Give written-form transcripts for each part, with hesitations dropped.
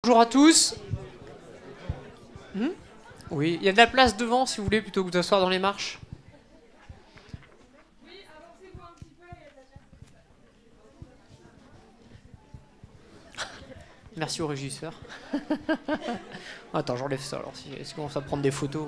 Bonjour à tous. Oui, il y a de la place devant si vous voulez, plutôt que de s'asseoir dans les marches. Merci au régisseur. Attends, j'enlève ça alors, si je commence à prendre des photos.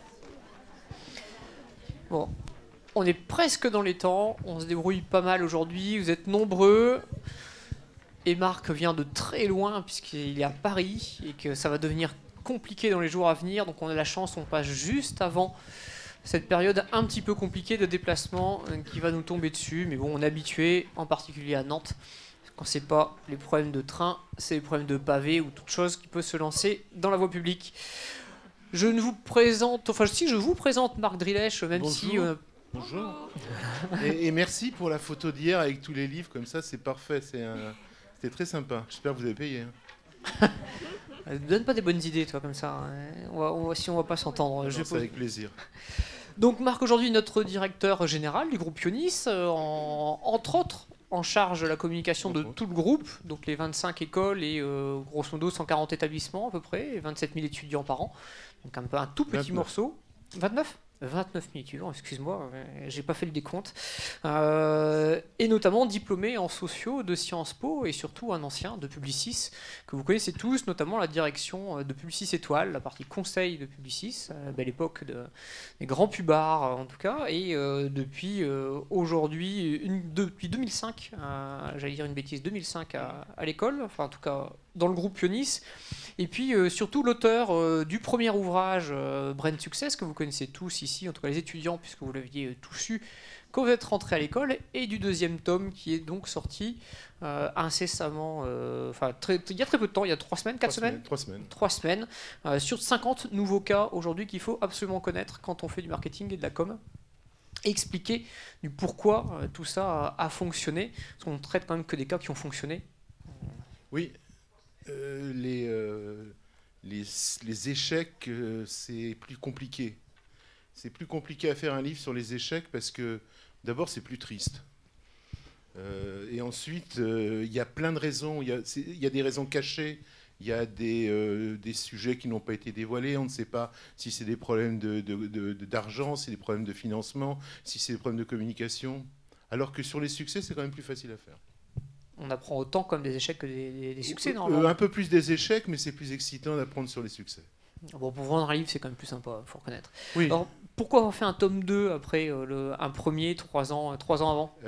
Bon, on est presque dans les temps, on se débrouille pas mal aujourd'hui, vous êtes nombreux. Et Marc vient de très loin puisqu'il est à Paris et que ça va devenir compliqué dans les jours à venir. Donc on a la chance, on passe juste avant cette période un petit peu compliquée de déplacement qui va nous tomber dessus. Mais bon, on est habitué, en particulier à Nantes. Quand c'est pas les problèmes de train, c'est les problèmes de pavés ou toute chose qui peut se lancer dans la voie publique. Je ne vous présente, enfin si je vous présente Marc Drilech, même Bonjour. si... Bonjour. Et merci pour la photo d'hier avec tous les livres, comme ça c'est parfait, c'était très sympa. J'espère que vous avez payé. Donne pas des bonnes idées, toi, comme ça. Si on va pas s'entendre. C'est avec plaisir. Donc Marc, aujourd'hui, notre directeur général du groupe Ionis, entre autres, en charge de la communication de tout le groupe, donc les 25 écoles et grosso modo 140 établissements à peu près, et 27 000 étudiants par an. Donc un tout petit 29. morceau. 29 000 étudiants, excuse-moi, j'ai pas fait le décompte. Et notamment diplômé en sociaux de Sciences Po et surtout un ancien de Publicis que vous connaissez tous, notamment la direction de Publicis Étoile, la partie conseil de Publicis, à la belle époque des grands pubards en tout cas, et depuis aujourd'hui, depuis 2005, j'allais dire une bêtise, 2005 à l'école, enfin en tout cas dans le groupe Ionis. Et puis surtout l'auteur du premier ouvrage Brain Success, que vous connaissez tous ici, en tout cas les étudiants, puisque vous l'aviez tous eu quand vous êtes rentré à l'école, et du deuxième tome qui est donc sorti incessamment, il y a très peu de temps, il y a 3 semaines, 4 semaines 3 semaines, sur 50 nouveaux cas aujourd'hui qu'il faut absolument connaître quand on fait du marketing et de la com. Et expliquer du pourquoi tout ça a fonctionné, parce qu'on traite quand même que des cas qui ont fonctionné. Oui. Les échecs, c'est plus compliqué. C'est plus compliqué à faire un livre sur les échecs parce que d'abord c'est plus triste. Et ensuite, il y a plein de raisons. Il y a des raisons cachées. Il y a des sujets qui n'ont pas été dévoilés. On ne sait pas si c'est des problèmes d'argent, si c'est des problèmes de financement, si c'est des problèmes de communication. Alors que sur les succès, c'est quand même plus facile à faire. On apprend autant comme des échecs que des succès, normalement. Un peu plus des échecs, mais c'est plus excitant d'apprendre sur les succès. Bon, pour vendre un livre, c'est quand même plus sympa, il faut reconnaître. Oui. Alors, pourquoi avoir fait un tome 2 après un premier, 3 ans avant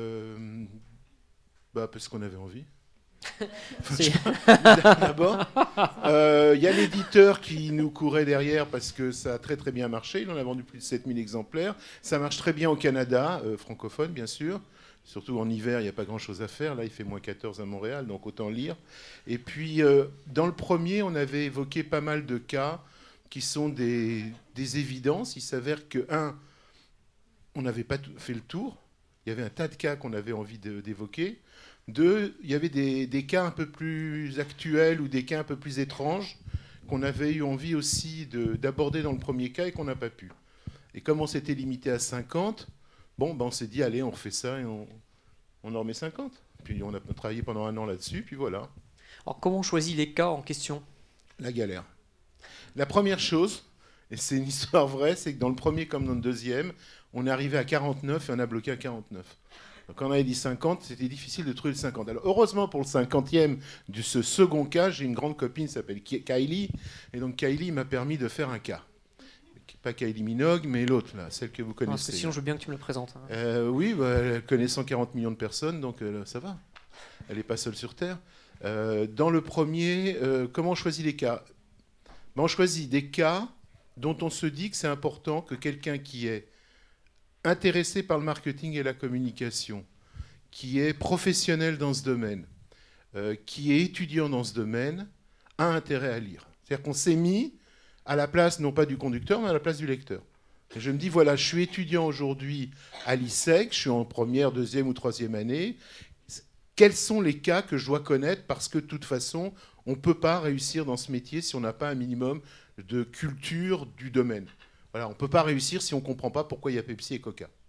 Parce qu'on avait envie. C'est- D'abord, il y a l'éditeur qui nous courait derrière parce que ça a très très bien marché. Il en a vendu plus de 7000 exemplaires. Ça marche très bien au Canada, francophone bien sûr. Surtout en hiver, il n'y a pas grand-chose à faire. Là, il fait moins 14 à Montréal, donc autant lire. Et puis, dans le premier, on avait évoqué pas mal de cas qui sont des évidences. Il s'avère que, on n'avait pas fait le tour. Il y avait un tas de cas qu'on avait envie d'évoquer. 2, il y avait des cas un peu plus actuels ou des cas un peu plus étranges qu'on avait eu envie aussi d'aborder dans le premier cas et qu'on n'a pas pu. Et comme on s'était limité à 50... on s'est dit, allez, on refait ça et on en remet 50. Puis on a travaillé pendant 1 an là-dessus, puis voilà. Alors, comment on choisit les cas en question ? La galère. La première chose, et c'est une histoire vraie, c'est que dans le premier comme dans le deuxième, on est arrivé à 49 et on a bloqué à 49. Donc quand on avait dit 50, c'était difficile de trouver le 50. Alors heureusement pour le 50e de ce second cas, j'ai une grande copine qui s'appelle Kylie, et donc Kylie m'a permis de faire un cas. Pas Kylie Minogue, mais l'autre, là, celle que vous connaissez. Sinon, je veux bien que tu me le présentes. Oui, elle connaît 140 millions de personnes, donc ça va. Elle n'est pas seule sur Terre. Dans le premier, comment on choisit les cas ? On choisit des cas dont on se dit que c'est important que quelqu'un qui est intéressé par le marketing et la communication, qui est professionnel dans ce domaine, qui est étudiant dans ce domaine, a intérêt à lire. C'est-à-dire qu'on s'est mis à la place, non pas du conducteur, mais à la place du lecteur. Et je me dis, voilà, je suis étudiant aujourd'hui à l'ISEC, je suis en première, deuxième ou troisième année. Quels sont les cas que je dois connaître ? Parce que de toute façon, on ne peut pas réussir dans ce métier si on n'a pas un minimum de culture du domaine. Voilà, on ne peut pas réussir si on ne comprend pas pourquoi il y a Pepsi et Coca.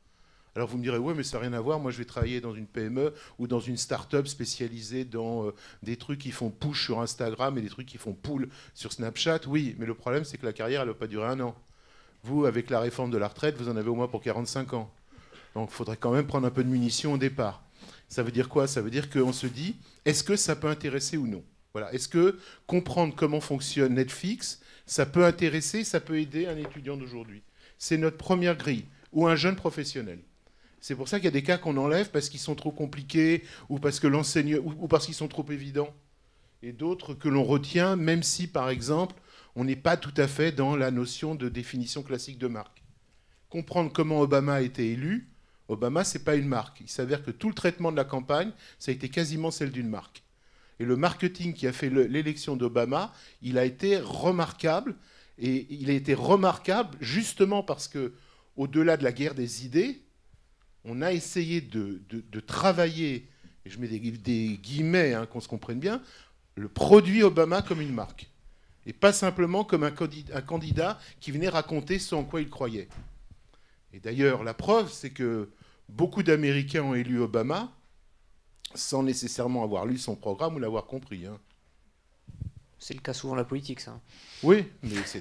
Alors vous me direz, ouais, mais ça n'a rien à voir, moi je vais travailler dans une PME ou dans une start-up spécialisée dans des trucs qui font push sur Instagram et des trucs qui font pull sur Snapchat. Oui, mais le problème c'est que la carrière, elle ne va pas durer 1 an. Vous, avec la réforme de la retraite, vous en avez au moins pour 45 ans. Donc il faudrait quand même prendre un peu de munitions au départ. Ça veut dire quoi? Ça veut dire qu'on se dit, est-ce que ça peut intéresser ou non? Voilà. Est-ce que comprendre comment fonctionne Netflix, ça peut intéresser, ça peut aider un étudiant d'aujourd'hui? C'est notre première grille, ou un jeune professionnel. C'est pour ça qu'il y a des cas qu'on enlève parce qu'ils sont trop compliqués ou parce que ou parce qu'ils sont trop évidents. Et d'autres que l'on retient, même si, par exemple, on n'est pas tout à fait dans la notion de définition classique de marque. Comprendre comment Obama a été élu, Obama, ce n'est pas une marque. Il s'avère que tout le traitement de la campagne, ça a été quasiment celle d'une marque. Et le marketing qui a fait l'élection d'Obama, il a été remarquable. Et il a été remarquable justement parce que, au-delà de la guerre des idées, on a essayé de travailler, et je mets des guillemets, hein, qu'on se comprenne bien, le produit Obama comme une marque. Et pas simplement comme un candidat qui venait raconter ce en quoi il croyait. Et d'ailleurs, la preuve, c'est que beaucoup d'Américains ont élu Obama sans nécessairement avoir lu son programme ou l'avoir compris. Hein. C'est le cas souvent de la politique, ça. Oui, mais c'est...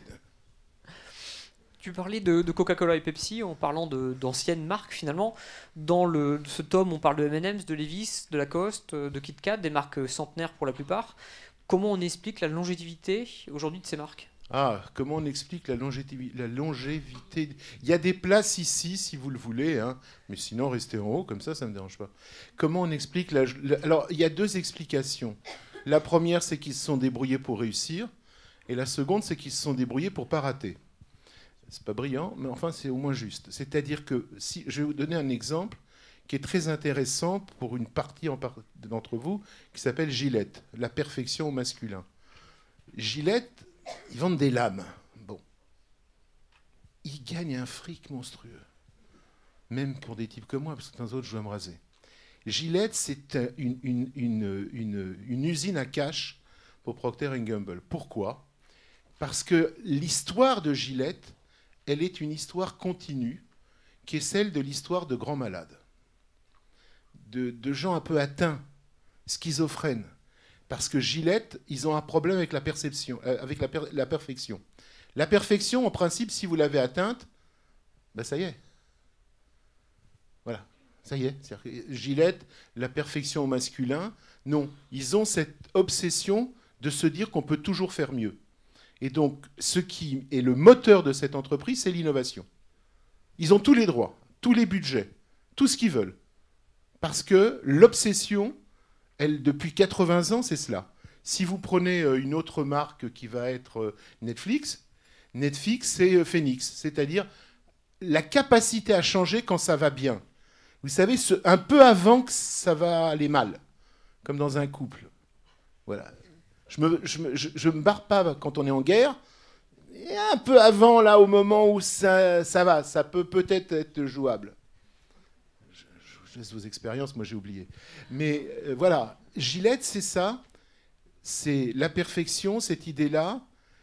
Tu parlais de Coca-Cola et Pepsi en parlant d'anciennes marques finalement. Dans ce tome, on parle de M&M's, de Levi's, de Lacoste, de Kit Kat, des marques centenaires pour la plupart. Comment on explique la longévité aujourd'hui de ces marques? Ah, comment on explique la longévité? Il y a des places ici, si vous le voulez, hein, mais sinon, restez en haut, comme ça ne me dérange pas. Comment on explique Alors, il y a 2 explications. La première, c'est qu'ils se sont débrouillés pour réussir, et la seconde, c'est qu'ils se sont débrouillés pour ne pas rater. C'est pas brillant, mais enfin, c'est au moins juste. C'est-à-dire que, je vais vous donner un exemple qui est très intéressant pour une partie d'entre vous, qui s'appelle Gillette, la perfection au masculin. Gillette, ils vendent des lames. Bon. Ils gagnent un fric monstrueux. Même pour des types comme moi, parce que dans autres, je dois me raser. Gillette, c'est une usine à cash pour Procter & Gamble. Pourquoi? Parce que l'histoire de Gillette, elle est une histoire continue, qui est celle de l'histoire de grands malades, de gens un peu atteints, schizophrènes. Parce que Gillette, ils ont un problème avec la perception, avec la perfection. La perfection, en principe, si vous l'avez atteinte, ben ça y est. Voilà, ça y est. Gillette, la perfection au masculin, non. Ils ont cette obsession de se dire qu'on peut toujours faire mieux. Et donc, ce qui est le moteur de cette entreprise, c'est l'innovation. Ils ont tous les droits, tous les budgets, tout ce qu'ils veulent. Parce que l'obsession, elle, depuis 80 ans, c'est cela. Si vous prenez une autre marque qui va être Netflix, c'est Phoenix, c'est-à-dire la capacité à changer quand ça va bien. Vous savez, un peu avant que ça va aller mal, comme dans un couple. Voilà. Je me barre pas quand on est en guerre. Et un peu avant, là, au moment où ça va, ça peut peut-être être jouable. Je laisse vos expériences, moi j'ai oublié. Mais voilà, Gillette, c'est ça. C'est la perfection, cette idée-là.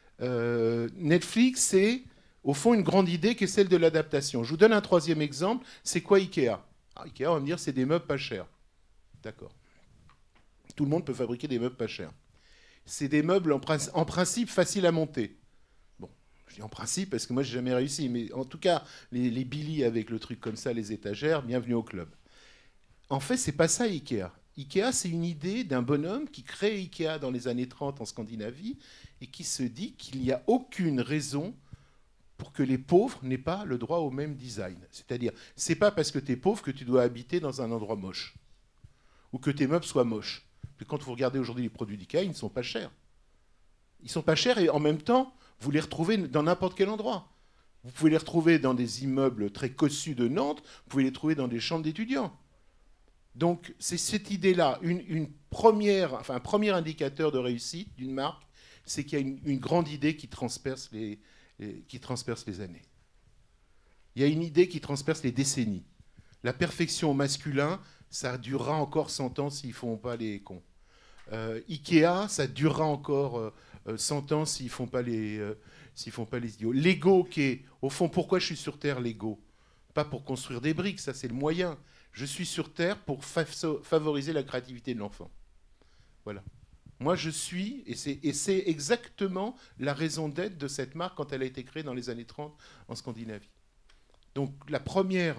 Netflix, c'est au fond une grande idée qui est celle de l'adaptation. Je vous donne un 3e exemple. C'est quoi Ikea? Ikea, on va me dire, c'est des meubles pas chers. D'accord. Tout le monde peut fabriquer des meubles pas chers. C'est des meubles en principe faciles à monter. Bon, je dis en principe parce que moi, j'ai jamais réussi. Mais en tout cas, les Billy avec le truc comme ça, les étagères, bienvenue au club. En fait, c'est pas ça Ikea. Ikea, c'est une idée d'un bonhomme qui crée Ikea dans les années 30 en Scandinavie et qui se dit qu'il n'y a aucune raison pour que les pauvres n'aient pas le droit au même design. C'est-à-dire, c'est pas parce que tu es pauvre que tu dois habiter dans un endroit moche ou que tes meubles soient moches. Puis quand vous regardez aujourd'hui les produits d'Ikea, ils ne sont pas chers. Ils ne sont pas chers et en même temps, vous les retrouvez dans n'importe quel endroit. Vous pouvez les retrouver dans des immeubles très cossus de Nantes, vous pouvez les trouver dans des chambres d'étudiants. Donc c'est cette idée-là, un premier indicateur de réussite d'une marque, c'est qu'il y a une grande idée qui transperce les années. Il y a une idée qui transperce les décennies. La perfection au masculin, ça durera encore 100 ans s'ils ne font pas les cons. Ikea, ça durera encore 100 ans s'ils ne font pas les idiots. Lego, qui est, au fond, pourquoi je suis sur Terre, Lego? pas pour construire des briques, ça c'est le moyen. Je suis sur Terre pour favoriser la créativité de l'enfant. Voilà. Moi, je suis, et c'est exactement la raison d'être de cette marque quand elle a été créée dans les années 30 en Scandinavie. Donc, la première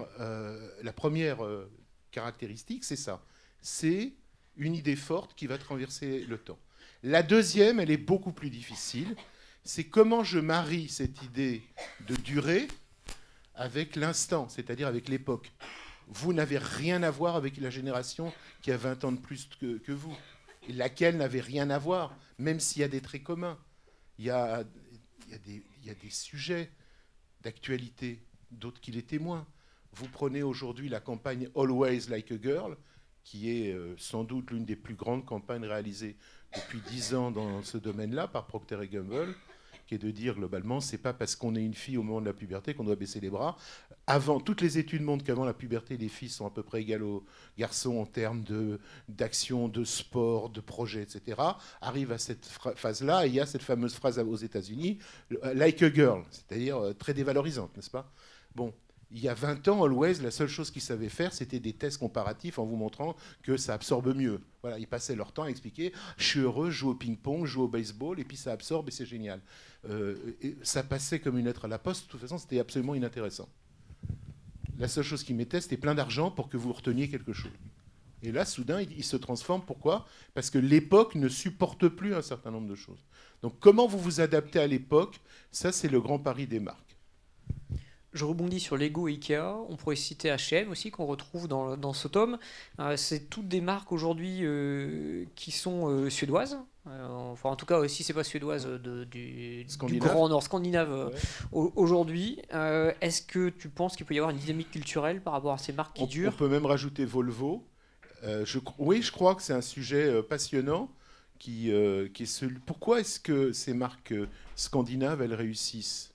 caractéristique, c'est ça. C'est une idée forte qui va traverser le temps. La deuxième, elle est beaucoup plus difficile. C'est comment je marie cette idée de durée avec l'instant, c'est-à-dire avec l'époque. Vous n'avez rien à voir avec la génération qui a 20 ans de plus que vous. Laquelle n'avait rien à voir, même s'il y a des traits communs. Il y a des sujets d'actualité, d'autres qui les témoignent. Vous prenez aujourd'hui la campagne Always Like a Girl, qui est sans doute l'une des plus grandes campagnes réalisées depuis 10 ans dans ce domaine-là par Procter & Gamble, qui est de dire globalement, c'est pas parce qu'on est une fille au moment de la puberté qu'on doit baisser les bras. Avant, toutes les études montrent qu'avant la puberté, les filles sont à peu près égales aux garçons en termes d'action, de sport, de projet, etc. Arrive à cette phase-là, et il y a cette fameuse phrase aux États-Unis, like a girl, c'est-à-dire très dévalorisante, n'est-ce pas? Bon. Il y a 20 ans, Always, la seule chose qu'ils savaient faire, c'était des tests comparatifs en vous montrant que ça absorbe mieux. Voilà, ils passaient leur temps à expliquer « je suis heureux, je joue au ping-pong, je joue au baseball, et puis ça absorbe et c'est génial ». Et ça passait comme une lettre à la poste, de toute façon, c'était absolument inintéressant. La seule chose qu'ils mettaient, c'était plein d'argent pour que vous reteniez quelque chose. Et là, soudain, il se transforme. Pourquoi? Parce que l'époque ne supporte plus un certain nombre de choses. Donc, comment vous vous adaptez à l'époque? Ça, c'est le grand pari des marques. Je rebondis sur Lego et Ikea. On pourrait citer H&M aussi, qu'on retrouve dans ce tome. C'est toutes des marques aujourd'hui qui sont suédoises. Enfin, en tout cas, si c'est pas suédoise, du Grand Nord scandinave aujourd'hui. Est-ce que tu penses qu'il peut y avoir une dynamique culturelle par rapport à ces marques qui durent? On peut même rajouter Volvo. Oui, je crois que c'est un sujet passionnant. Qui est celui... Pourquoi est-ce que ces marques scandinaves, elles réussissent?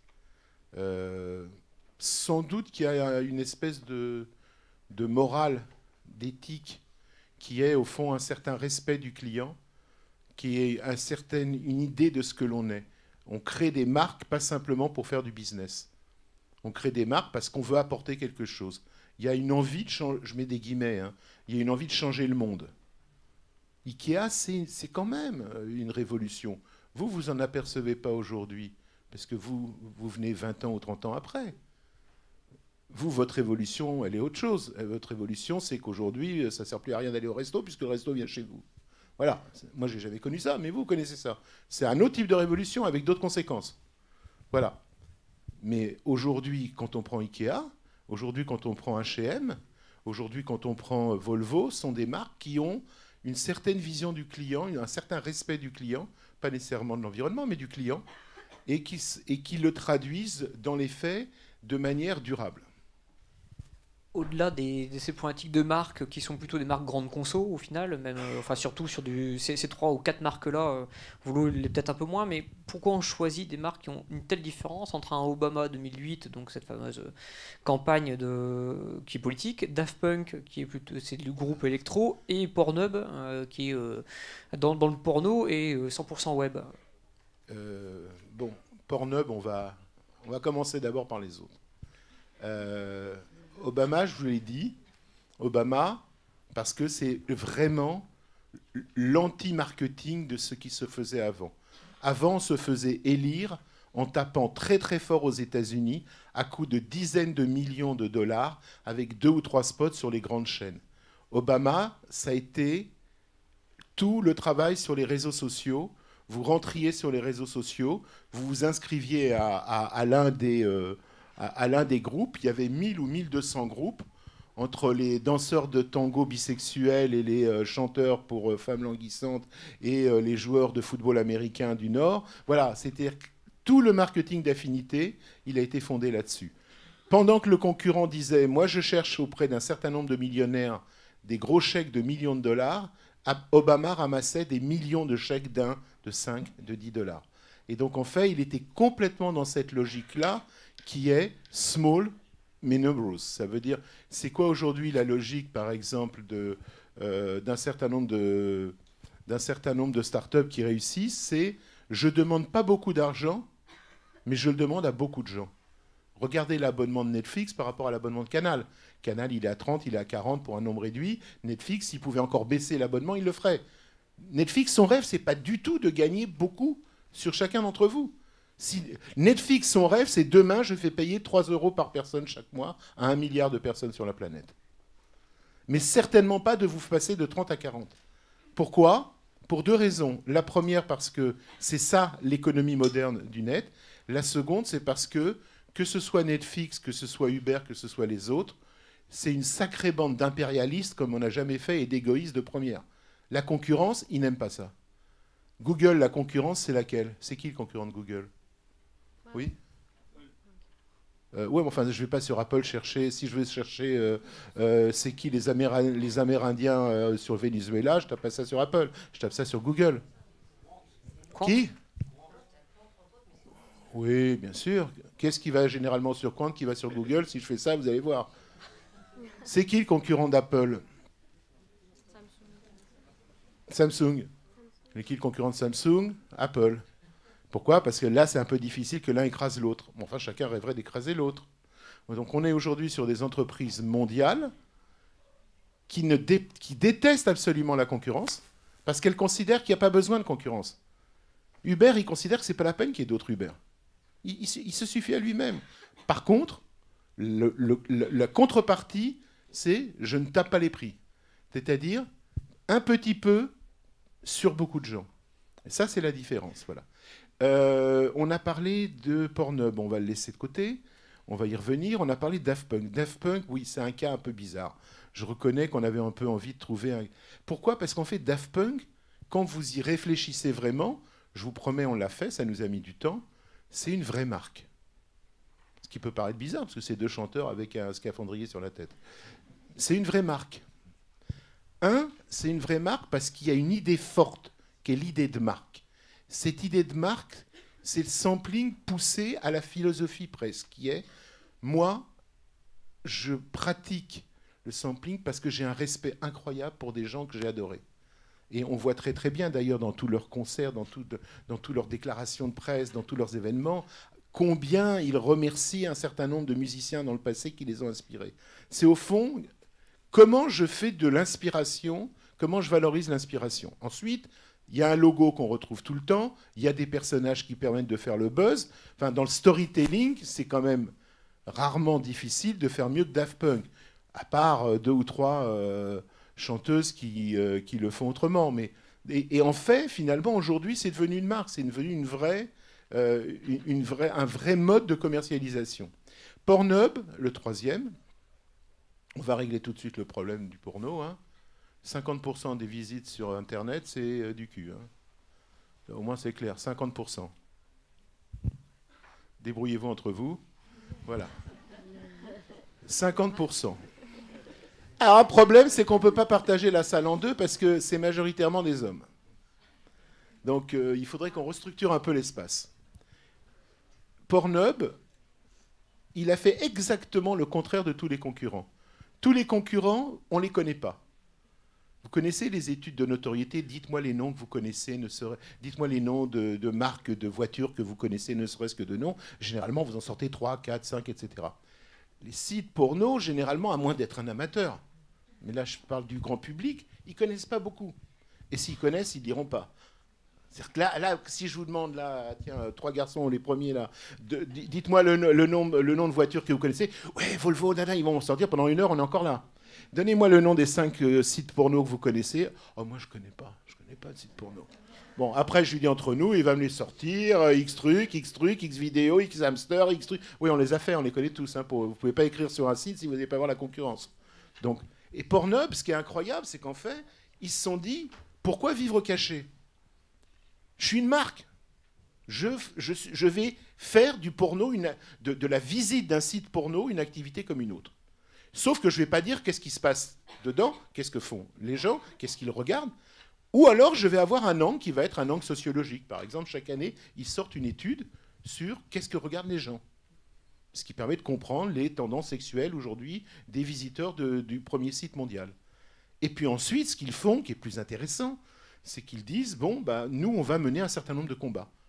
Sans doute qu'il y a une espèce de morale, d'éthique, qui est au fond un certain respect du client, qui est une idée de ce que l'on est. On crée des marques pas simplement pour faire du business. On crée des marques parce qu'on veut apporter quelque chose. Il y a une envie de changer, je mets des guillemets, hein, il y a une envie de changer le monde. Ikea, c'est quand même une révolution. Vous en apercevez pas aujourd'hui, parce que vous venez 20 ans ou 30 ans après. Votre révolution, elle est autre chose. Votre révolution, c'est qu'aujourd'hui, ça ne sert plus à rien d'aller au resto, puisque le resto vient chez vous. Voilà. Moi, je n'ai jamais connu ça, mais vous connaissez ça. C'est un autre type de révolution avec d'autres conséquences. Voilà. Mais aujourd'hui, quand on prend Ikea, aujourd'hui, quand on prend H&M, aujourd'hui, quand on prend Volvo, sont des marques qui ont une certaine vision du client, un certain respect du client, pas nécessairement de l'environnement, mais du client, et qui le traduisent dans les faits de manière durable. Au-delà de ces problématiques de marques qui sont plutôt des marques grandes conso au final, même, enfin surtout sur ces 3 ou 4 marques-là, Volo l'est peut-être un peu moins, mais pourquoi on choisit des marques qui ont une telle différence entre un Obama 2008, donc cette fameuse campagne qui est politique, Daft Punk qui est plutôt c'est le groupe électro, et Pornhub qui est dans le porno et 100% web. Bon, Pornhub, on va commencer d'abord par les autres. Obama, je vous l'ai dit, Obama, parce que c'est vraiment l'anti-marketing de ce qui se faisait avant. Avant, on se faisait élire en tapant très très fort aux États-Unis à coût de dizaines de millions de dollars avec 2 ou 3 spots sur les grandes chaînes. Obama, ça a été tout le travail sur les réseaux sociaux. Vous rentriez sur les réseaux sociaux, vous vous inscriviez à l'un des groupes. Il y avait 1000 ou 1200 groupes entre les danseurs de tango bisexuels et les chanteurs pour femmes languissantes et les joueurs de football américain du Nord. Voilà, c'était tout le marketing d'affinité, il a été fondé là-dessus. Pendant que le concurrent disait « moi je cherche auprès d'un certain nombre de millionnaires des gros chèques de millions de dollars », Obama ramassait des millions de chèques d'1, de 5, de 10 dollars. Et donc en fait, il était complètement dans cette logique-là qui est small mais numerous. Ça veut dire, c'est quoi aujourd'hui la logique, par exemple, d'un certain nombre de startups qui réussissent? C'est, je ne demande pas beaucoup d'argent, mais je le demande à beaucoup de gens. Regardez l'abonnement de Netflix par rapport à l'abonnement de Canal. Canal, il est à 30, il est à 40 pour un nombre réduit. Netflix, s'il pouvait encore baisser l'abonnement, il le ferait. Netflix, son rêve, c'est pas du tout de gagner beaucoup sur chacun d'entre vous. Si Netflix, son rêve, c'est demain, je fais payer 3 € par personne chaque mois à 1 milliard de personnes sur la planète. Mais certainement pas de vous passer de 30 à 40. Pourquoi ? Pour 2 raisons. La première, parce que c'est ça l'économie moderne du net. La seconde, c'est parce que ce soit Netflix, que ce soit Uber, que ce soit les autres, c'est une sacrée bande d'impérialistes comme on n'a jamais fait et d'égoïstes de première. La concurrence, ils n'aiment pas ça. Google, la concurrence, c'est laquelle ? C'est qui le concurrent de Google ? Oui ? Ouais, mais enfin, je ne vais pas sur Apple chercher. Si je veux chercher c'est qui les Amérindiens sur le Venezuela, je tape pas ça sur Apple. Je tape ça sur Google. Quant. Qui ? Oui, bien sûr. Qu'est-ce qui va généralement sur Quant, qui va sur Google ? Si je fais ça, vous allez voir. C'est qui le concurrent d'Apple ? Samsung. Et qui le concurrent de Samsung ? Apple. Pourquoi ? Parce que là, c'est un peu difficile que l'un écrase l'autre. Bon, enfin, chacun rêverait d'écraser l'autre. Donc, on est aujourd'hui sur des entreprises mondiales qui détestent absolument la concurrence parce qu'elles considèrent qu'il n'y a pas besoin de concurrence. Uber, il considère que ce n'est pas la peine qu'il y ait d'autres Uber. Il se suffit à lui-même. Par contre, la contrepartie, c'est je ne tape pas les prix. C'est-à-dire un petit peu sur beaucoup de gens. Et ça, c'est la différence. Voilà. On a parlé de Pornhub, on va le laisser de côté, on va y revenir. On a parlé de Daft Punk. Daft Punk, oui, c'est un cas un peu bizarre. Je reconnais qu'on avait un peu envie de trouver un... Pourquoi ? Parce qu'en fait, Daft Punk, quand vous y réfléchissez vraiment, je vous promets, on l'a fait, ça nous a mis du temps, c'est une vraie marque. Ce qui peut paraître bizarre, parce que c'est 2 chanteurs avec un scaphandrier sur la tête. C'est une vraie marque. C'est une vraie marque parce qu'il y a une idée forte, qui est l'idée de marque. Cette idée de marque, c'est le sampling poussé à la philosophie presque, qui est, moi, je pratique le sampling parce que j'ai un respect incroyable pour des gens que j'ai adorés. Et on voit très très bien d'ailleurs dans tous leurs concerts, dans toutes leurs déclarations de presse, dans tous leurs événements, combien ils remercient un certain nombre de musiciens dans le passé qui les ont inspirés. C'est au fond, comment je fais de l'inspiration, comment je valorise l'inspiration. Ensuite, il y a un logo qu'on retrouve tout le temps, il y a des personnages qui permettent de faire le buzz. Enfin, dans le storytelling, c'est quand même rarement difficile de faire mieux que Daft Punk, à part 2 ou 3 chanteuses qui le font autrement. Et en fait, finalement, aujourd'hui, c'est devenu une marque, c'est devenu un vrai mode de commercialisation. Pornhub, le 3e, on va régler tout de suite le problème du porno, hein. 50% des visites sur Internet, c'est du cul. Hein. Au moins, c'est clair, 50%. Débrouillez-vous entre vous. Voilà. 50%. Alors, un problème, c'est qu'on ne peut pas partager la salle en 2 parce que c'est majoritairement des hommes. Donc, il faudrait qu'on restructure un peu l'espace. Pornhub, il a fait exactement le contraire de tous les concurrents. Tous les concurrents, on ne les connaît pas. Vous connaissez les études de notoriété, dites-moi les noms que vous connaissez, dites-moi les noms de marques de voitures que vous connaissez, ne serait-ce que de noms. Généralement, vous en sortez 3, 4, 5, etc. Les sites porno, généralement, à moins d'être un amateur, mais là je parle du grand public, ils ne connaissent pas beaucoup. Et s'ils connaissent, ils ne diront pas. C'est-à-dire que là, si je vous demande, là, tiens, 3 garçons, les premiers, là, dites-moi le nom de voiture que vous connaissez. Ouais, Volvo, nana, ils vont en sortir pendant 1 heure, on est encore là. Donnez-moi le nom des 5 sites porno que vous connaissez. Oh, moi, je ne connais pas de sites porno. Bon, après, je lui dis entre nous, il va me les sortir, X trucs, X vidéo, X hamster, X trucs. Oui, on les a fait, on les connaît tous. Hein, vous ne pouvez pas écrire sur un site si vous n'allez pas voir la concurrence. Donc, et Pornhub, ce qui est incroyable, c'est qu'en fait, ils se sont dit, pourquoi vivre caché ? Je suis une marque. Je vais faire du porno, de la visite d'un site porno, une activité comme une autre. Sauf que je ne vais pas dire qu'est-ce qui se passe dedans, qu'est-ce que font les gens, qu'est-ce qu'ils regardent. Ou alors, je vais avoir un angle qui va être un angle sociologique. Par exemple, chaque année, ils sortent une étude sur qu'est-ce que regardent les gens. Ce qui permet de comprendre les tendances sexuelles aujourd'hui des visiteurs du premier site mondial. Et puis ensuite, ce qu'ils font, qui est plus intéressant, c'est qu'ils disent, bon, bah, nous, on va mener un certain nombre de combats.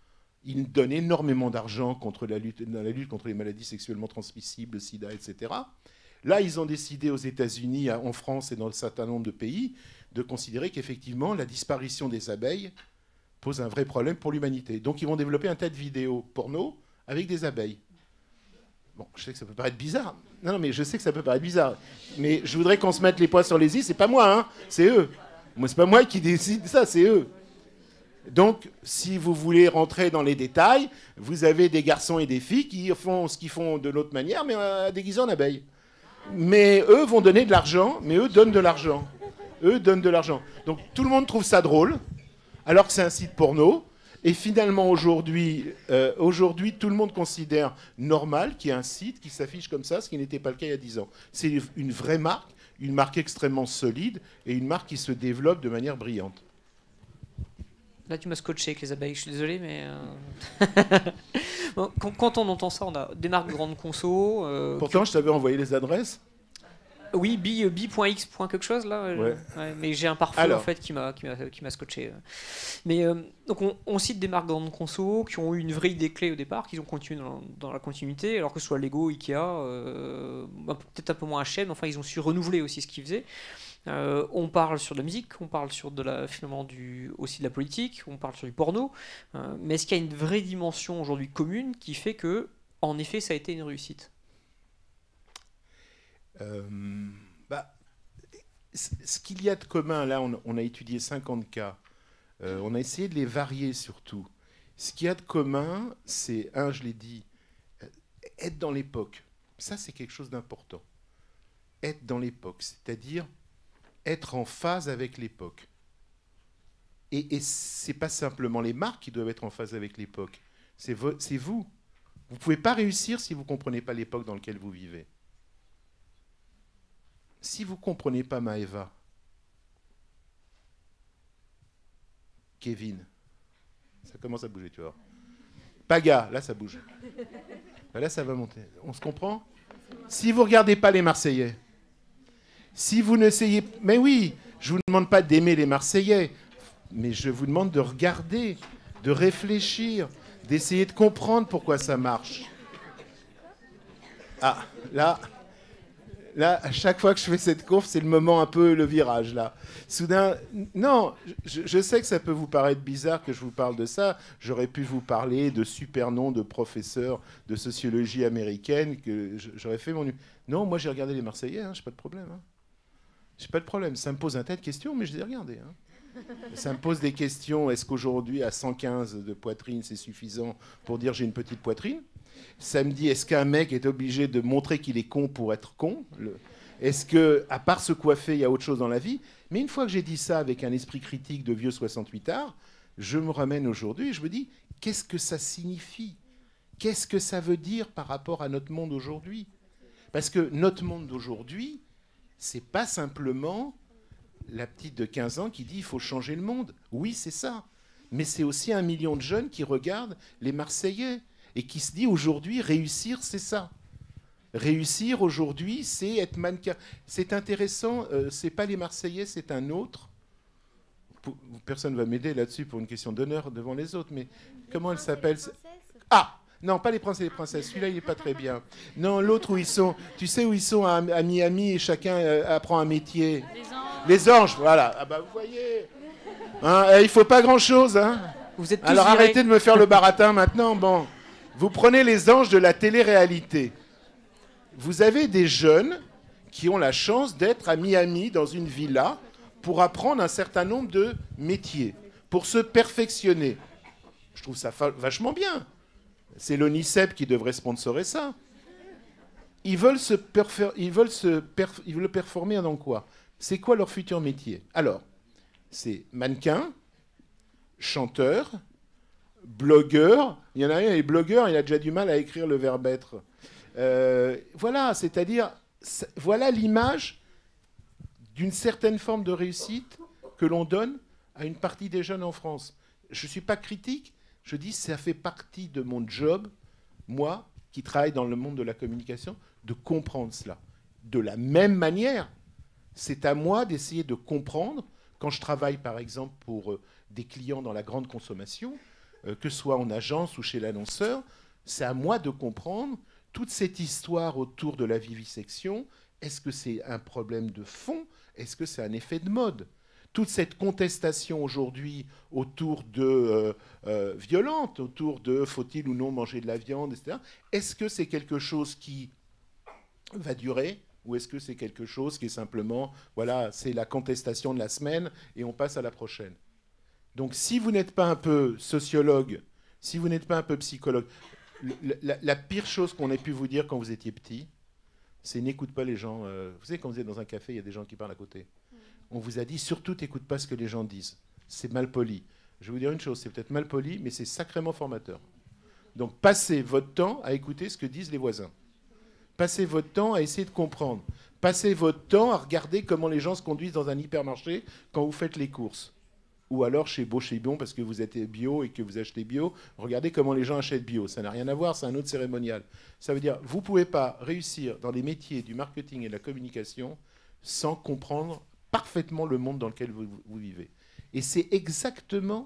Ils donnent énormément d'argent dans la lutte contre les maladies sexuellement transmissibles, le sida, etc. Là, ils ont décidé aux États-Unis, en France et dans un certain nombre de pays, de considérer qu'effectivement, la disparition des abeilles pose un vrai problème pour l'humanité. Donc, ils vont développer un tas de vidéos porno avec des abeilles. Bon, je sais que ça peut paraître bizarre. Non, mais je sais que ça peut paraître bizarre. Mais je voudrais qu'on se mette les poings sur les i. C'est pas moi, hein. C'est eux. Moi, c'est pas moi qui décide ça, c'est eux. Donc, si vous voulez rentrer dans les détails, vous avez des garçons et des filles qui font ce qu'ils font de l'autre manière, mais déguisés en abeilles. Mais eux vont donner de l'argent, mais eux donnent de l'argent. Eux donnent de l'argent. Donc, tout le monde trouve ça drôle, alors que c'est un site porno. Et finalement, aujourd'hui, tout le monde considère normal qu'il y ait un site qui s'affiche comme ça, ce qui n'était pas le cas il y a 10 ans. C'est une vraie marque, une marque extrêmement solide, et une marque qui se développe de manière brillante. Là, tu m'as scotché avec les abeilles, je suis désolé, mais... Bon, quand on entend ça, on a des marques de grandes conso... Pourtant, je t'avais envoyé les adresses. Oui, bi.x. quelque chose, là. Ouais. Ouais, mais j'ai un pare-feu, en fait, qui m'a scotché. Mais donc, on cite des marques de grandes conso qui ont eu une vraie idée clé au départ, qui ont continué dans la continuité, alors que ce soit Lego, Ikea, peut-être un peu moins H&M, enfin, ils ont su renouveler aussi ce qu'ils faisaient. On parle sur de la musique, on parle sur finalement aussi de la politique, on parle sur du porno, mais est-ce qu'il y a une vraie dimension aujourd'hui commune qui fait que, en effet, ça a été une réussite? Ce qu'il y a de commun, là, on a étudié 50 cas, on a essayé de les varier surtout. Ce qu'il y a de commun, c'est, je l'ai dit, être dans l'époque. Ça, c'est quelque chose d'important. Être dans l'époque, c'est-à-dire être en phase avec l'époque. Et ce n'est pas simplement les marques qui doivent être en phase avec l'époque, c'est vous. Vous ne pouvez pas réussir si vous ne comprenez pas l'époque dans laquelle vous vivez. Si vous ne comprenez pas Maëva, Kevin, ça commence à bouger, tu vois. Paga, là ça bouge. Là ça va monter. On se comprend? Si vous ne regardez pas les Marseillais, si vous n'essayez... Mais oui, je ne vous demande pas d'aimer les Marseillais, mais je vous demande de regarder, de réfléchir, d'essayer de comprendre pourquoi ça marche. Ah, là, à chaque fois que je fais cette course, c'est le moment un peu le virage, là. Soudain, non, je sais que ça peut vous paraître bizarre que je vous parle de ça. J'aurais pu vous parler de super noms de professeurs de sociologie américaine, que j'aurais fait mon... Non, moi j'ai regardé les Marseillais, hein, j'ai pas de problème. Hein. J'ai pas de problème. Ça me pose un tas de questions, mais je les ai regardées. Hein. Ça me pose des questions. Est-ce qu'aujourd'hui, à 115 de poitrine, c'est suffisant pour dire j'ai une petite poitrine? Ça me dit, est-ce qu'un mec est obligé de montrer qu'il est con pour être con? Est-ce qu'à part se coiffer, il y a autre chose dans la vie? Mais une fois que j'ai dit ça avec un esprit critique de vieux 68ards, je me ramène aujourd'hui et je me dis, qu'est-ce que ça signifie? Qu'est-ce que ça veut dire par rapport à notre monde aujourd'hui? Parce que notre monde d'aujourd'hui, c'est pas simplement la petite de 15 ans qui dit il faut changer le monde. Oui, c'est ça. Mais c'est aussi 1 million de jeunes qui regardent les Marseillais et qui se dit aujourd'hui réussir, c'est ça. Réussir aujourd'hui, c'est être mannequin. C'est intéressant, c'est pas les Marseillais, c'est un autre. Personne ne va m'aider là-dessus pour une question d'honneur devant les autres, mais comment elle s'appelle? Ah! Non, pas les princes et les princesses. Celui-là, il n'est pas très bien. Non, l'autre où ils sont... Tu sais où ils sont à Miami et chacun apprend un métier. Les anges, voilà. Ah bah vous voyez. Hein, il ne faut pas grand-chose. Hein. Vous êtes tous Alors virés. arrêtez de me faire le baratin maintenant. Bon, vous prenez les anges de la télé-réalité. Vous avez des jeunes qui ont la chance d'être à Miami dans une villa pour apprendre un certain nombre de métiers, pour se perfectionner. Je trouve ça vachement bien. C'est l'ONICEP qui devrait sponsorer ça. Ils veulent performer dans quoi? C'est quoi leur futur métier? Alors, c'est mannequin, chanteur, blogueur. Il y en a un, il est blogueur, il a déjà du mal à écrire le verbe être. Voilà, c'est-à-dire, voilà l'image d'une certaine forme de réussite que l'on donne à une partie des jeunes en France. Je ne suis pas critique. Je dis, ça fait partie de mon job, moi, qui travaille dans le monde de la communication, de comprendre cela. De la même manière, c'est à moi d'essayer de comprendre, quand je travaille, par exemple, pour des clients dans la grande consommation, que ce soit en agence ou chez l'annonceur, c'est à moi de comprendre toute cette histoire autour de la vivisection. Est-ce que c'est un problème de fond? Est-ce que c'est un effet de mode? Toute cette contestation aujourd'hui autour de violente, autour de faut-il ou non manger de la viande, etc. Est-ce que c'est quelque chose qui va durer ou est-ce que c'est quelque chose qui est simplement, voilà, c'est la contestation de la semaine et on passe à la prochaine? Donc si vous n'êtes pas un peu sociologue, si vous n'êtes pas un peu psychologue, la pire chose qu'on ait pu vous dire quand vous étiez petit, c'est n'écoute pas les gens. Vous savez, quand vous êtes dans un café, il y a des gens qui parlent à côté. On vous a dit, surtout, n'écoute pas ce que les gens disent. C'est mal poli. Je vais vous dire une chose, c'est peut-être mal poli, mais c'est sacrément formateur. Donc passez votre temps à écouter ce que disent les voisins. Passez votre temps à essayer de comprendre. Passez votre temps à regarder comment les gens se conduisent dans un hypermarché quand vous faites les courses. Ou alors chez Bon, parce que vous êtes bio et que vous achetez bio, regardez comment les gens achètent bio. Ça n'a rien à voir, c'est un autre cérémonial. Ça veut dire, vous ne pouvez pas réussir dans les métiers du marketing et de la communication sans comprendre parfaitement le monde dans lequel vous vivez. Et c'est exactement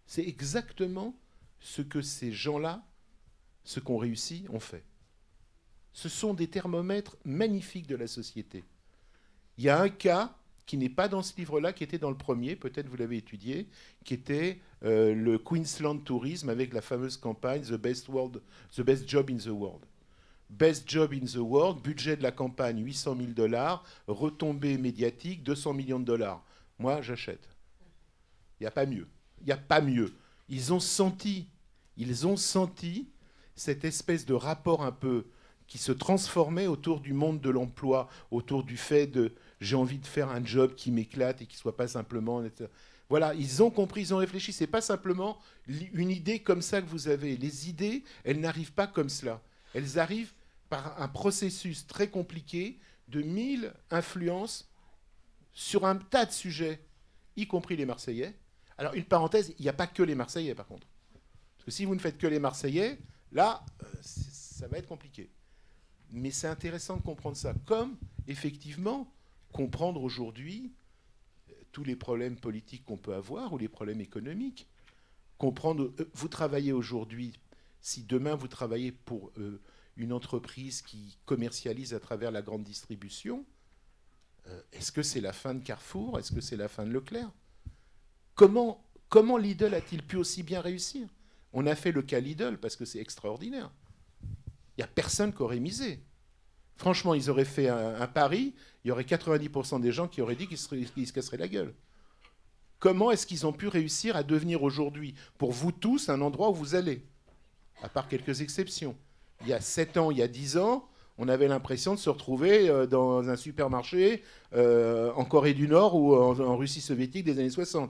ce que ces gens-là, ce qu'ont réussi, ont fait. Ce sont des thermomètres magnifiques de la société. Il y a un cas qui n'est pas dans ce livre-là, qui était dans le premier, peut-être vous l'avez étudié, qui était le Queensland Tourisme avec la fameuse campagne The Best Job in the World. Best Job in the World, budget de la campagne 800 000 $, retombées médiatiques 200 millions de dollars. Moi, j'achète. Il n'y a pas mieux. Il n'y a pas mieux. Ils ont senti cette espèce de rapport un peu qui se transformait autour du monde de l'emploi, autour du fait de j'ai envie de faire un job qui m'éclate et qui ne soit pas simplement... Etc. Voilà, ils ont compris, ils ont réfléchi. Ce n'est pas simplement une idée comme ça que vous avez. Les idées, elles n'arrivent pas comme cela. Elles arrivent par un processus très compliqué de 1000 influences sur un tas de sujets, y compris les Marseillais. Alors, une parenthèse, il n'y a pas que les Marseillais, par contre. Parce que si vous ne faites que les Marseillais, là, ça va être compliqué. Mais c'est intéressant de comprendre ça, comme, effectivement, comprendre aujourd'hui tous les problèmes politiques qu'on peut avoir ou les problèmes économiques. Comprendre, vous travaillez aujourd'hui, si demain vous travaillez pour une entreprise qui commercialise à travers la grande distribution, est-ce que c'est la fin de Carrefour? Est-ce que c'est la fin de Leclerc? Comment Lidl a-t-il pu aussi bien réussir? On a fait le cas Lidl parce que c'est extraordinaire. Il n'y a personne qui aurait misé. Franchement, ils auraient fait un pari, il y aurait 90% des gens qui auraient dit qu'ils se casseraient la gueule. Comment est-ce qu'ils ont pu réussir à devenir aujourd'hui, pour vous tous, un endroit où vous allez? À part quelques exceptions. Il y a 7 ans, il y a 10 ans, on avait l'impression de se retrouver dans un supermarché en Corée du Nord ou en Russie soviétique des années 60.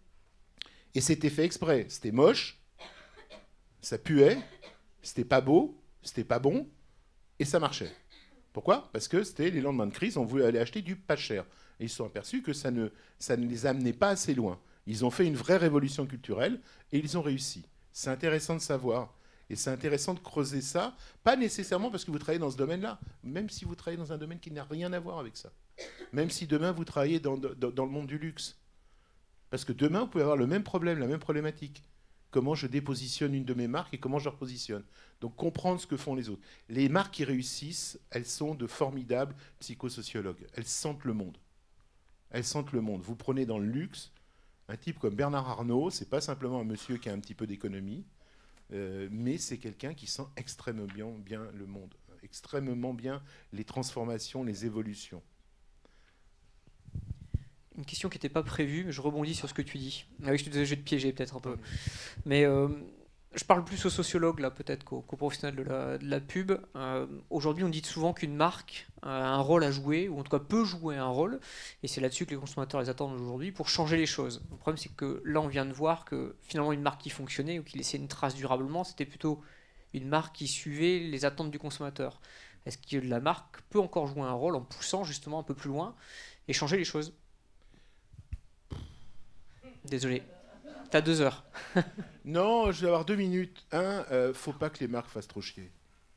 Et c'était fait exprès. C'était moche, ça puait, c'était pas beau, c'était pas bon, et ça marchait. Pourquoi? Parce que c'était les lendemains de crise, on voulait aller acheter du pas cher. Et ils se sont aperçus que ça ne les amenait pas assez loin. Ils ont fait une vraie révolution culturelle et ils ont réussi. C'est intéressant de savoir. Et c'est intéressant de creuser ça, pas nécessairement parce que vous travaillez dans ce domaine-là, même si vous travaillez dans un domaine qui n'a rien à voir avec ça. Même si demain vous travaillez dans le monde du luxe. Parce que demain, vous pouvez avoir le même problème, la même problématique. Comment je dépositionne une de mes marques et comment je la repositionne. Donc comprendre ce que font les autres. Les marques qui réussissent, elles sont de formidables psychosociologues. Elles sentent le monde. Elles sentent le monde. Vous prenez dans le luxe un type comme Bernard Arnault, c'est pas simplement un monsieur qui a un petit peu d'économie, mais c'est quelqu'un qui sent extrêmement bien le monde, extrêmement bien les transformations, les évolutions. Une question qui n'était pas prévue, mais je rebondis sur ce que tu dis. Ah oui, je te vais te piéger peut-être un peu. Mais je parle plus aux sociologues, là, peut-être qu'aux professionnels de la pub. Aujourd'hui, on dit souvent qu'une marque a un rôle à jouer, ou en tout cas peut jouer un rôle, et c'est là-dessus que les consommateurs les attendent aujourd'hui, pour changer les choses. Le problème, c'est que là, on vient de voir que finalement, une marque qui fonctionnait, ou qui laissait une trace durablement, c'était plutôt une marque qui suivait les attentes du consommateur. Est-ce que la marque peut encore jouer un rôle en poussant justement un peu plus loin et changer les choses? Désolé. T'as 2 heures. Non, je vais avoir 2 minutes. Faut pas que les marques fassent trop chier.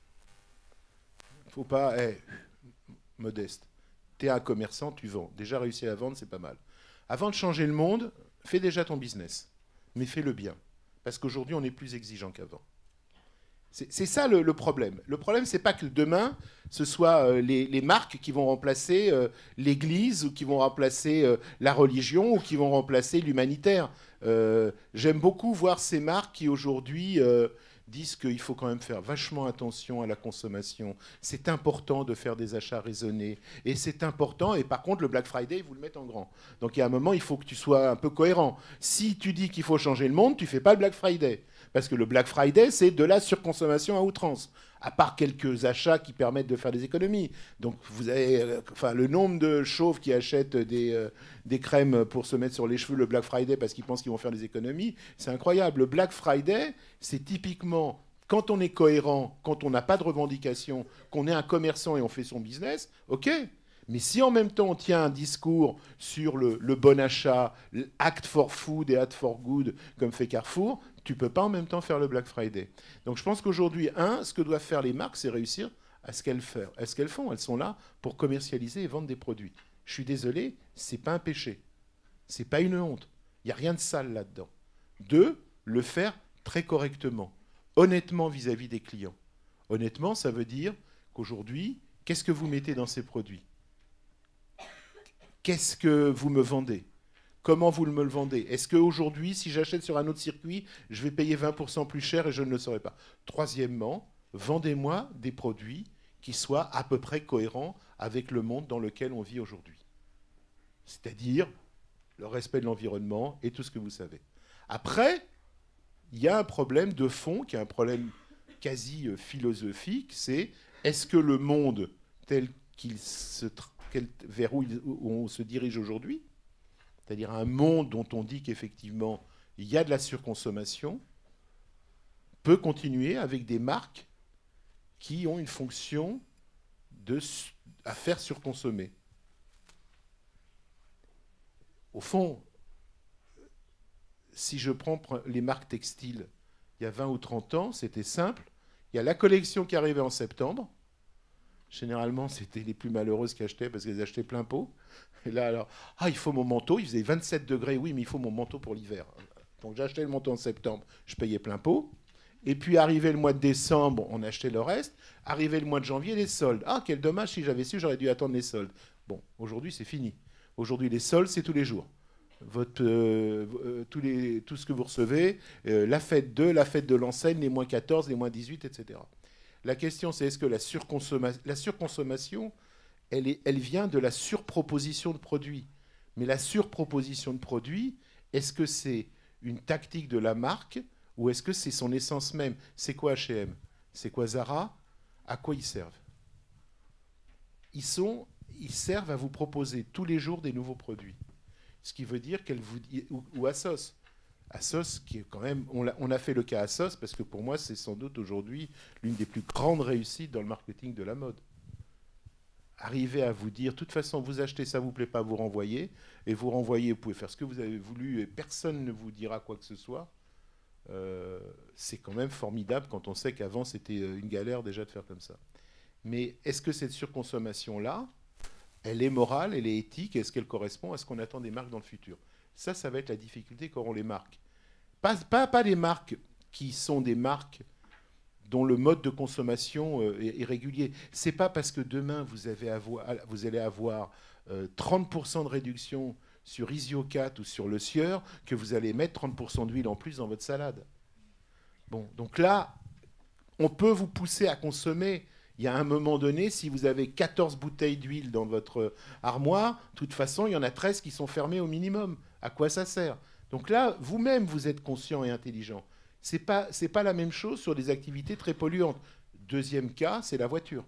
Faut pas... modeste. T'es un commerçant, tu vends. Déjà réussi à vendre, c'est pas mal. Avant de changer le monde, fais déjà ton business. Mais fais-le bien. parce qu'aujourd'hui, on est plus exigeant qu'avant. C'est ça le problème. Le problème, c'est pas que demain, ce soit les marques qui vont remplacer l'Église ou qui vont remplacer la religion ou qui vont remplacer l'humanitaire. J'aime beaucoup voir ces marques qui aujourd'hui disent qu'il faut quand même faire vachement attention à la consommation. C'est important de faire des achats raisonnés. Et c'est important, et par contre, le Black Friday, vous le mettez en grand. Donc il y a un moment, il faut que tu sois un peu cohérent. Si tu dis qu'il faut changer le monde, tu fais pas le Black Friday. Parce que le Black Friday, c'est de la surconsommation à outrance, à part quelques achats qui permettent de faire des économies. Donc vous avez, le nombre de chauves qui achètent des crèmes pour se mettre sur les cheveux le Black Friday parce qu'ils pensent qu'ils vont faire des économies, c'est incroyable. Le Black Friday, c'est typiquement quand on est cohérent, quand on n'a pas de revendication, qu'on est un commerçant et on fait son business, ok. Mais si en même temps on tient un discours sur le bon achat, act for food et act for good, comme fait Carrefour, tu ne peux pas en même temps faire le Black Friday. Donc je pense qu'aujourd'hui, ce que doivent faire les marques, c'est réussir à ce qu'elles font. Elles sont là pour commercialiser et vendre des produits. Je suis désolé, ce n'est pas un péché. Ce n'est pas une honte. Il n'y a rien de sale là-dedans. 2, le faire très correctement, honnêtement vis-à-vis des clients. Honnêtement, ça veut dire qu'aujourd'hui, qu'est-ce que vous mettez dans ces produits ? Qu'est-ce que vous me vendez ? Comment vous me le vendez ? Est-ce qu'aujourd'hui, si j'achète sur un autre circuit, je vais payer 20% plus cher et je ne le saurais pas ? Troisièmement, vendez-moi des produits qui soient à peu près cohérents avec le monde dans lequel on vit aujourd'hui. C'est-à-dire le respect de l'environnement et tout ce que vous savez. Après, il y a un problème de fond, qui est un problème quasi philosophique, c'est est-ce que le monde tel qu'il vers où on se dirige aujourd'hui, c'est-à-dire un monde dont on dit qu'effectivement il y a de la surconsommation, peut continuer avec des marques qui ont une fonction à faire surconsommer. Au fond, si je prends les marques textiles, il y a 20 ou 30 ans, c'était simple. Il y a la collection qui arrivait en septembre. Généralement, c'était les plus malheureuses qui achetaient parce qu'elles achetaient plein pot. Et là, alors, il faut mon manteau. Il faisait 27 degrés. Oui, mais il faut mon manteau pour l'hiver. Donc, j'achetais le manteau en septembre. Je payais plein pot. Et puis, arrivé le mois de décembre, on achetait le reste. Arrivé le mois de janvier, les soldes. Quel dommage. Si j'avais su, j'aurais dû attendre les soldes. Bon, aujourd'hui, c'est fini. Aujourd'hui, les soldes, c'est tous les jours. Tout ce que vous recevez, la fête de l'enseigne, les moins 14, les moins 18, etc. La question, c'est est-ce que la surconsommation, elle vient de la surproposition de produits. Mais la surproposition de produits, est-ce que c'est une tactique de la marque ou est-ce que c'est son essence même ? C'est quoi H&M ? C'est quoi Zara ? À quoi ils servent ? Ils servent à vous proposer tous les jours des nouveaux produits. Ce qui veut dire ou Asos. Asos, qui est quand même, on a fait le cas Asos parce que pour moi, c'est sans doute aujourd'hui l'une des plus grandes réussites dans le marketing de la mode. Arriver à vous dire, de toute façon, vous achetez ça, vous plaît pas, vous renvoyez, et vous renvoyez, vous pouvez faire ce que vous avez voulu, et personne ne vous dira quoi que ce soit. C'est quand même formidable quand on sait qu'avant, c'était une galère déjà de faire comme ça. Mais est-ce que cette surconsommation-là, elle est morale, elle est éthique, est-ce qu'elle correspond à ce qu'on attend des marques dans le futur ? Ça va être la difficulté qu'auront les marques. Pas les marques qui sont des marques dont le mode de consommation est régulier. Ce n'est pas parce que demain, vous allez avoir 30% de réduction sur Isiocat ou sur Le Sieur que vous allez mettre 30% d'huile en plus dans votre salade. Bon, donc là, on peut vous pousser à consommer. Il y a un moment donné, si vous avez 14 bouteilles d'huile dans votre armoire, de toute façon, il y en a 13 qui sont fermées au minimum. À quoi ça sert ? Donc là, vous-même, vous êtes conscient et intelligent. C'est pas la même chose sur des activités très polluantes. Deuxième cas, c'est la voiture.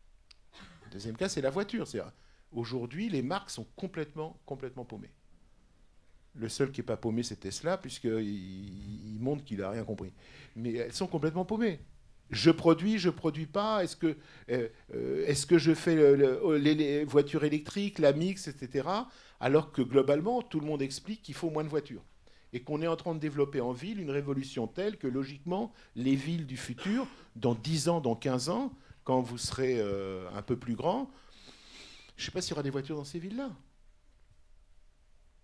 Aujourd'hui, les marques sont complètement paumées. Le seul qui n'est pas paumé, c'est Tesla, puisqu'il montre qu'il n'a rien compris. Mais elles sont complètement paumées. Je produis pas. Est-ce que je fais les voitures électriques, la mix, etc. Alors que globalement, tout le monde explique qu'il faut moins de voitures. Et qu'on est en train de développer en ville une révolution telle que logiquement, les villes du futur, dans 10 ans, dans 15 ans, quand vous serez un peu plus grand, je ne sais pas s'il y aura des voitures dans ces villes-là.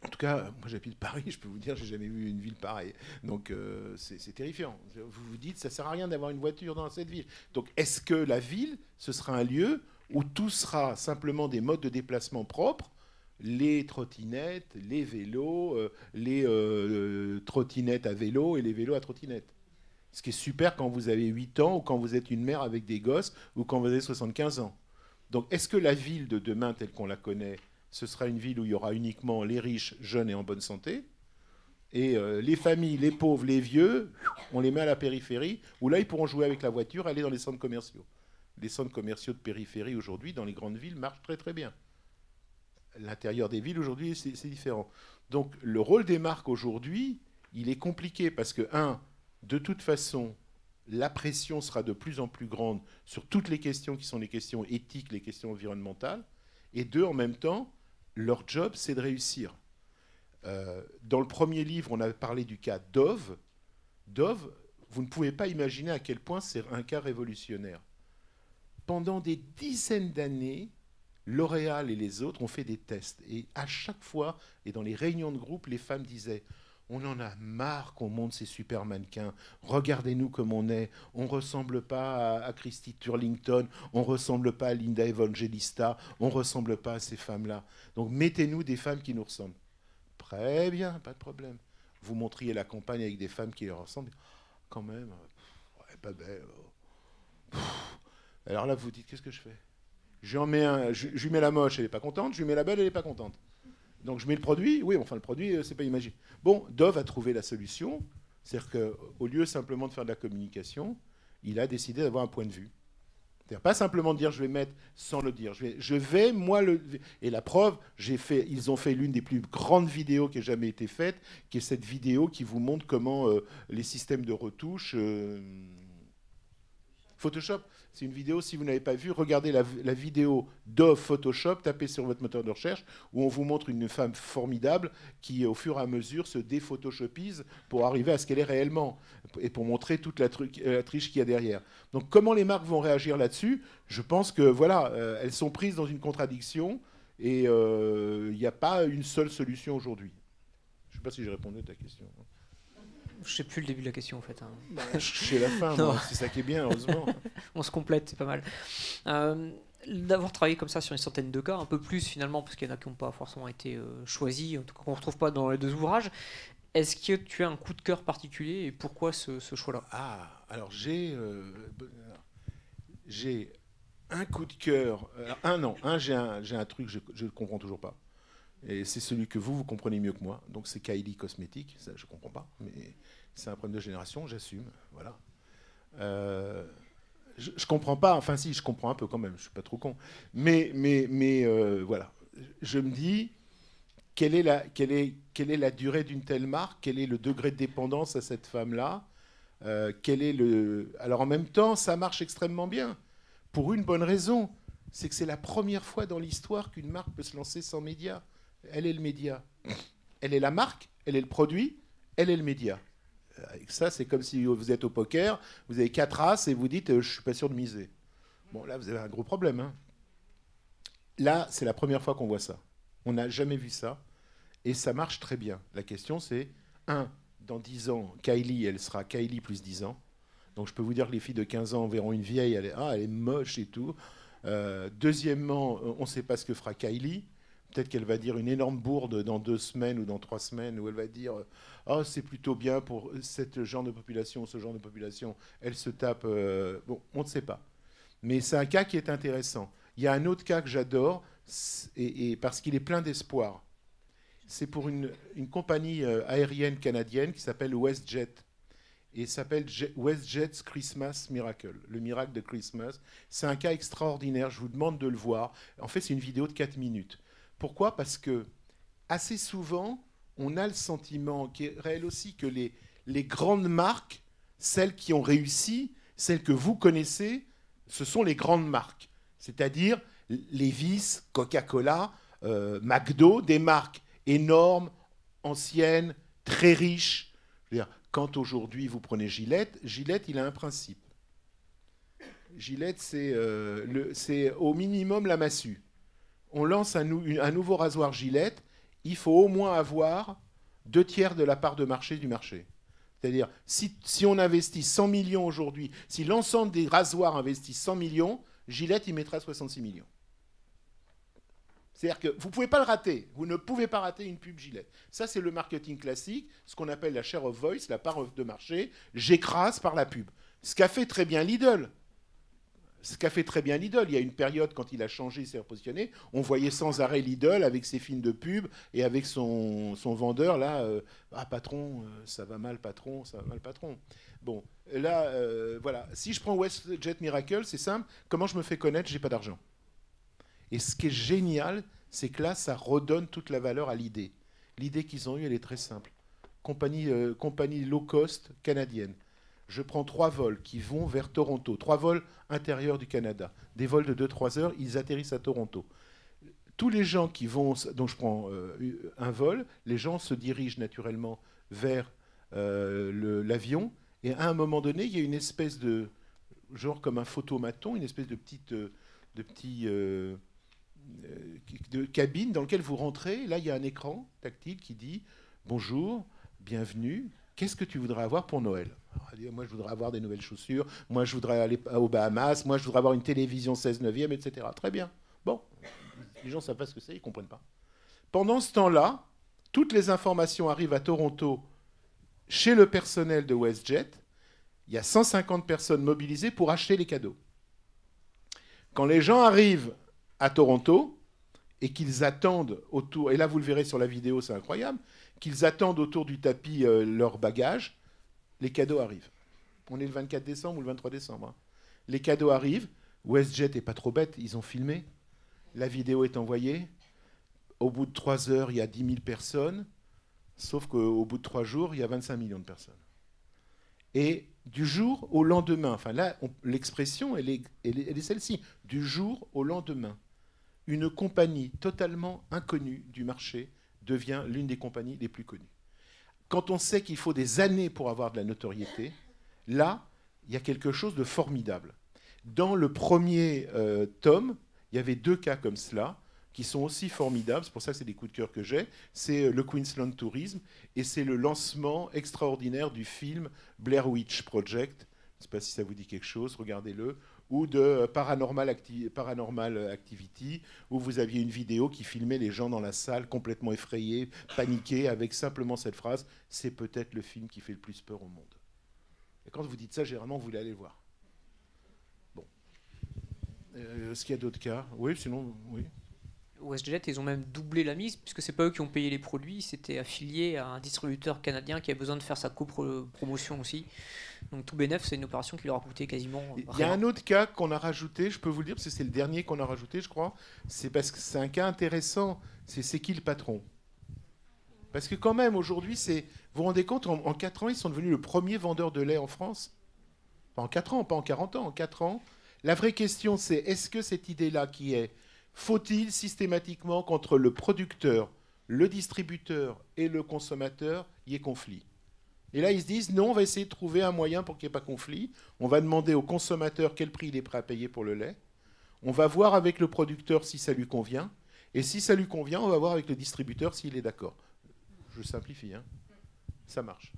En tout cas, moi j'habite Paris, je peux vous dire, j'ai jamais vu une ville pareille. Donc c'est terrifiant. Vous vous dites, ça sert à rien d'avoir une voiture dans cette ville. Donc est-ce que la ville, ce sera un lieu où tout sera simplement des modes de déplacement propres, les trottinettes, les vélos, les trottinettes à vélo et les vélos à trottinette. Ce qui est super quand vous avez 8 ans ou quand vous êtes une mère avec des gosses ou quand vous avez 75 ans. Donc est-ce que la ville de demain telle qu'on la connaît, ce sera une ville où il y aura uniquement les riches, jeunes et en bonne santé, et les familles, les pauvres, les vieux, on les met à la périphérie, où là ils pourront jouer avec la voiture, aller dans les centres commerciaux. Les centres commerciaux de périphérie aujourd'hui, dans les grandes villes, marchent très très bien. L'intérieur des villes aujourd'hui, c'est différent. Donc le rôle des marques aujourd'hui, il est compliqué parce que, de toute façon, la pression sera de plus en plus grande sur toutes les questions qui sont les questions éthiques, les questions environnementales. Et deux, en même temps, leur job, c'est de réussir. Dans le premier livre, on a parlé du cas Dove. Dove, vous ne pouvez pas imaginer à quel point c'est un cas révolutionnaire. Pendant des dizaines d'années, L'Oréal et les autres ont fait des tests. Et à chaque fois, et dans les réunions de groupe, les femmes disaient « On en a marre qu'on monte ces super mannequins. Regardez-nous comme on est. On ne ressemble pas à Christy Turlington. On ne ressemble pas à Linda Evangelista. On ne ressemble pas à ces femmes-là. Donc mettez-nous des femmes qui nous ressemblent. » Très bien, pas de problème. Vous montriez la campagne avec des femmes qui leur ressemblent. Quand même, pas belle. Alors là, vous vous dites, qu'est-ce que je fais ? Je lui mets la moche, elle n'est pas contente. Je lui mets la belle, elle n'est pas contente. Donc je mets le produit. Oui, enfin le produit, c'est pas imagé. Bon, Dove a trouvé la solution. C'est-à-dire qu'au lieu simplement de faire de la communication, il a décidé d'avoir un point de vue. C'est-à-dire pas simplement de dire je vais mettre sans le dire. Je vais moi le. Et la preuve, ils ont fait l'une des plus grandes vidéos qui ait jamais été faite, qui est cette vidéo qui vous montre comment les systèmes de retouche. Photoshop, c'est une vidéo, si vous n'avez pas vu, regardez la vidéo Dove Photoshop, tapez sur votre moteur de recherche, où on vous montre une femme formidable qui, au fur et à mesure, se déphotoshopise pour arriver à ce qu'elle est réellement, et pour montrer toute la triche qu'il y a derrière. Donc comment les marques vont réagir là-dessus ? Je pense que, voilà, elles sont prises dans une contradiction, et il n'y a pas une seule solution aujourd'hui. Je ne sais pas si j'ai répondu à ta question. Je sais plus le début de la question en fait. Hein. Chez la fin, c'est ça qui est bien, heureusement. On se complète, c'est pas mal. D'avoir travaillé comme ça sur une centaine de cas, un peu plus finalement, parce qu'il y en a qui n'ont pas forcément été choisis, en tout cas qu'on ne retrouve pas dans les deux ouvrages. Est-ce que tu as un coup de cœur particulier et pourquoi ce choix-là ? Alors j'ai un coup de cœur. J'ai un truc que je ne comprends toujours pas. Et c'est celui que vous comprenez mieux que moi. Donc c'est Kylie Cosmetics. Ça, je ne comprends pas. Mais c'est un problème de génération, j'assume. Voilà. Je ne comprends pas. Enfin si, je comprends un peu quand même. Je ne suis pas trop con. Mais voilà. Je me dis, quelle est la durée d'une telle marque ? Quel est le degré de dépendance à cette femme-là ? Alors en même temps, ça marche extrêmement bien. Pour une bonne raison. C'est que c'est la première fois dans l'histoire qu'une marque peut se lancer sans médias. Elle est le média. Elle est la marque, elle est le produit, elle est le média. Avec ça, c'est comme si vous êtes au poker, vous avez 4 as et vous dites je ne suis pas sûr de miser. Bon, là, vous avez un gros problème. Hein. Là, c'est la première fois qu'on voit ça. On n'a jamais vu ça. Et ça marche très bien. La question, c'est, dans 10 ans, Kylie, elle sera Kylie plus 10 ans. Donc je peux vous dire que les filles de 15 ans verront une vieille, elle est moche et tout. Deuxièmement, on ne sait pas ce que fera Kylie. Peut-être qu'elle va dire une énorme bourde dans 2 semaines ou dans 3 semaines, où elle va dire c'est plutôt bien pour ce genre de population, ce genre de population. Elle se tape. Bon, on ne sait pas. Mais c'est un cas qui est intéressant. Il y a un autre cas que j'adore, et parce qu'il est plein d'espoir. C'est pour une compagnie aérienne canadienne qui s'appelle WestJet. Et s'appelle WestJet's Christmas Miracle, le miracle de Christmas. C'est un cas extraordinaire, je vous demande de le voir. En fait, c'est une vidéo de 4 minutes. Pourquoi ? Parce que assez souvent, on a le sentiment, qui est réel aussi, que les grandes marques, celles qui ont réussi, celles que vous connaissez, ce sont les grandes marques. C'est-à-dire Levi's, Coca-Cola, McDo, des marques énormes, anciennes, très riches. Je veux dire, quand aujourd'hui vous prenez Gillette, Gillette, il a un principe. Gillette, c'est au minimum la massue. On lance un nouveau rasoir Gillette, il faut au moins avoir 2/3 de la part de marché du marché. C'est-à-dire, si on investit 100 millions aujourd'hui, si l'ensemble des rasoirs investissent 100 millions, Gillette, il mettra 66 millions. C'est-à-dire que vous ne pouvez pas le rater. Vous ne pouvez pas rater une pub Gillette. Ça, c'est le marketing classique, ce qu'on appelle la share of voice, la part de marché. J'écrase par la pub. Ce qu'a fait très bien Lidl. Il y a une période, quand il a changé, il s'est repositionné, on voyait sans arrêt Lidl avec ses films de pub et avec son vendeur, là, ah patron, ça va mal patron, ça va mal patron. Bon, là, voilà. Si je prends WestJet Miracle, c'est simple. Comment je me fais connaître? J'ai pas d'argent. Et ce qui est génial, c'est que là, ça redonne toute la valeur à l'idée. L'idée qu'ils ont eue, elle est très simple. Compagnie low cost canadienne. Je prends 3 vols qui vont vers Toronto, 3 vols intérieurs du Canada. Des vols de 2-3 heures, ils atterrissent à Toronto. Tous les gens qui vont, donc je prends un vol, les gens se dirigent naturellement vers l'avion, et à un moment donné, il y a une espèce de, genre comme un photomaton, une espèce de cabine dans laquelle vous rentrez. Là, il y a un écran tactile qui dit « Bonjour, bienvenue, qu'est-ce que tu voudrais avoir pour Noël ?» Alors, moi, je voudrais avoir des nouvelles chaussures, moi, je voudrais aller aux Bahamas, moi, je voudrais avoir une télévision 16/9, etc. Très bien. Bon, les gens ne savent pas ce que c'est, ils ne comprennent pas. Pendant ce temps-là, toutes les informations arrivent à Toronto chez le personnel de WestJet. Il y a 150 personnes mobilisées pour acheter les cadeaux. Quand les gens arrivent à Toronto et qu'ils attendent autour, et là vous le verrez sur la vidéo, c'est incroyable, qu'ils attendent autour du tapis leurs bagages, les cadeaux arrivent. On est le 24 décembre ou le 23 décembre. Hein. Les cadeaux arrivent. WestJet n'est pas trop bête, ils ont filmé. La vidéo est envoyée. Au bout de 3 heures, il y a 10 000 personnes. Sauf qu'au bout de 3 jours, il y a 25 millions de personnes. Et du jour au lendemain, enfin là, l'expression, elle est celle-ci. Du jour au lendemain, une compagnie totalement inconnue du marché devient l'une des compagnies les plus connues. Quand on sait qu'il faut des années pour avoir de la notoriété, là, il y a quelque chose de formidable. Dans le premier tome, il y avait 2 cas comme cela, qui sont aussi formidables, c'est pour ça que c'est des coups de cœur que j'ai. C'est le Queensland Tourism, et c'est le lancement extraordinaire du film Blair Witch Project, je ne sais pas si ça vous dit quelque chose, regardez-le, ou de Paranormal Activity, où vous aviez une vidéo qui filmait les gens dans la salle complètement effrayés, paniqués, avec simplement cette phrase « C'est peut-être le film qui fait le plus peur au monde ». Et quand vous dites ça, généralement, vous voulez aller le voir. Bon. Est-ce qu'il y a d'autres cas? Oui, sinon, oui. WestJet, ils ont même doublé la mise, puisque c'est pas eux qui ont payé les produits, c'était affilié à un distributeur canadien qui a besoin de faire sa copromotion aussi. Donc tout bénef, c'est une opération qui leur a coûté quasiment rien. Il y a un autre cas qu'on a rajouté, je peux vous le dire, parce que c'est le dernier qu'on a rajouté, je crois. C'est parce que c'est un cas intéressant. C'est qui le patron? Parce que quand même, aujourd'hui, vous vous rendez compte, en 4 ans, ils sont devenus le premier vendeur de lait en France. Pas en 4 ans, pas en 40 ans, en 4 ans. La vraie question, c'est est-ce que cette idée-là qui est faut-il systématiquement qu'entre le producteur, le distributeur et le consommateur, il y ait conflit? Et là, ils se disent, non, on va essayer de trouver un moyen pour qu'il n'y ait pas conflit. On va demander au consommateur quel prix il est prêt à payer pour le lait. On va voir avec le producteur si ça lui convient. Et si ça lui convient, on va voir avec le distributeur s'il est d'accord. Je simplifie, hein. Ça marche.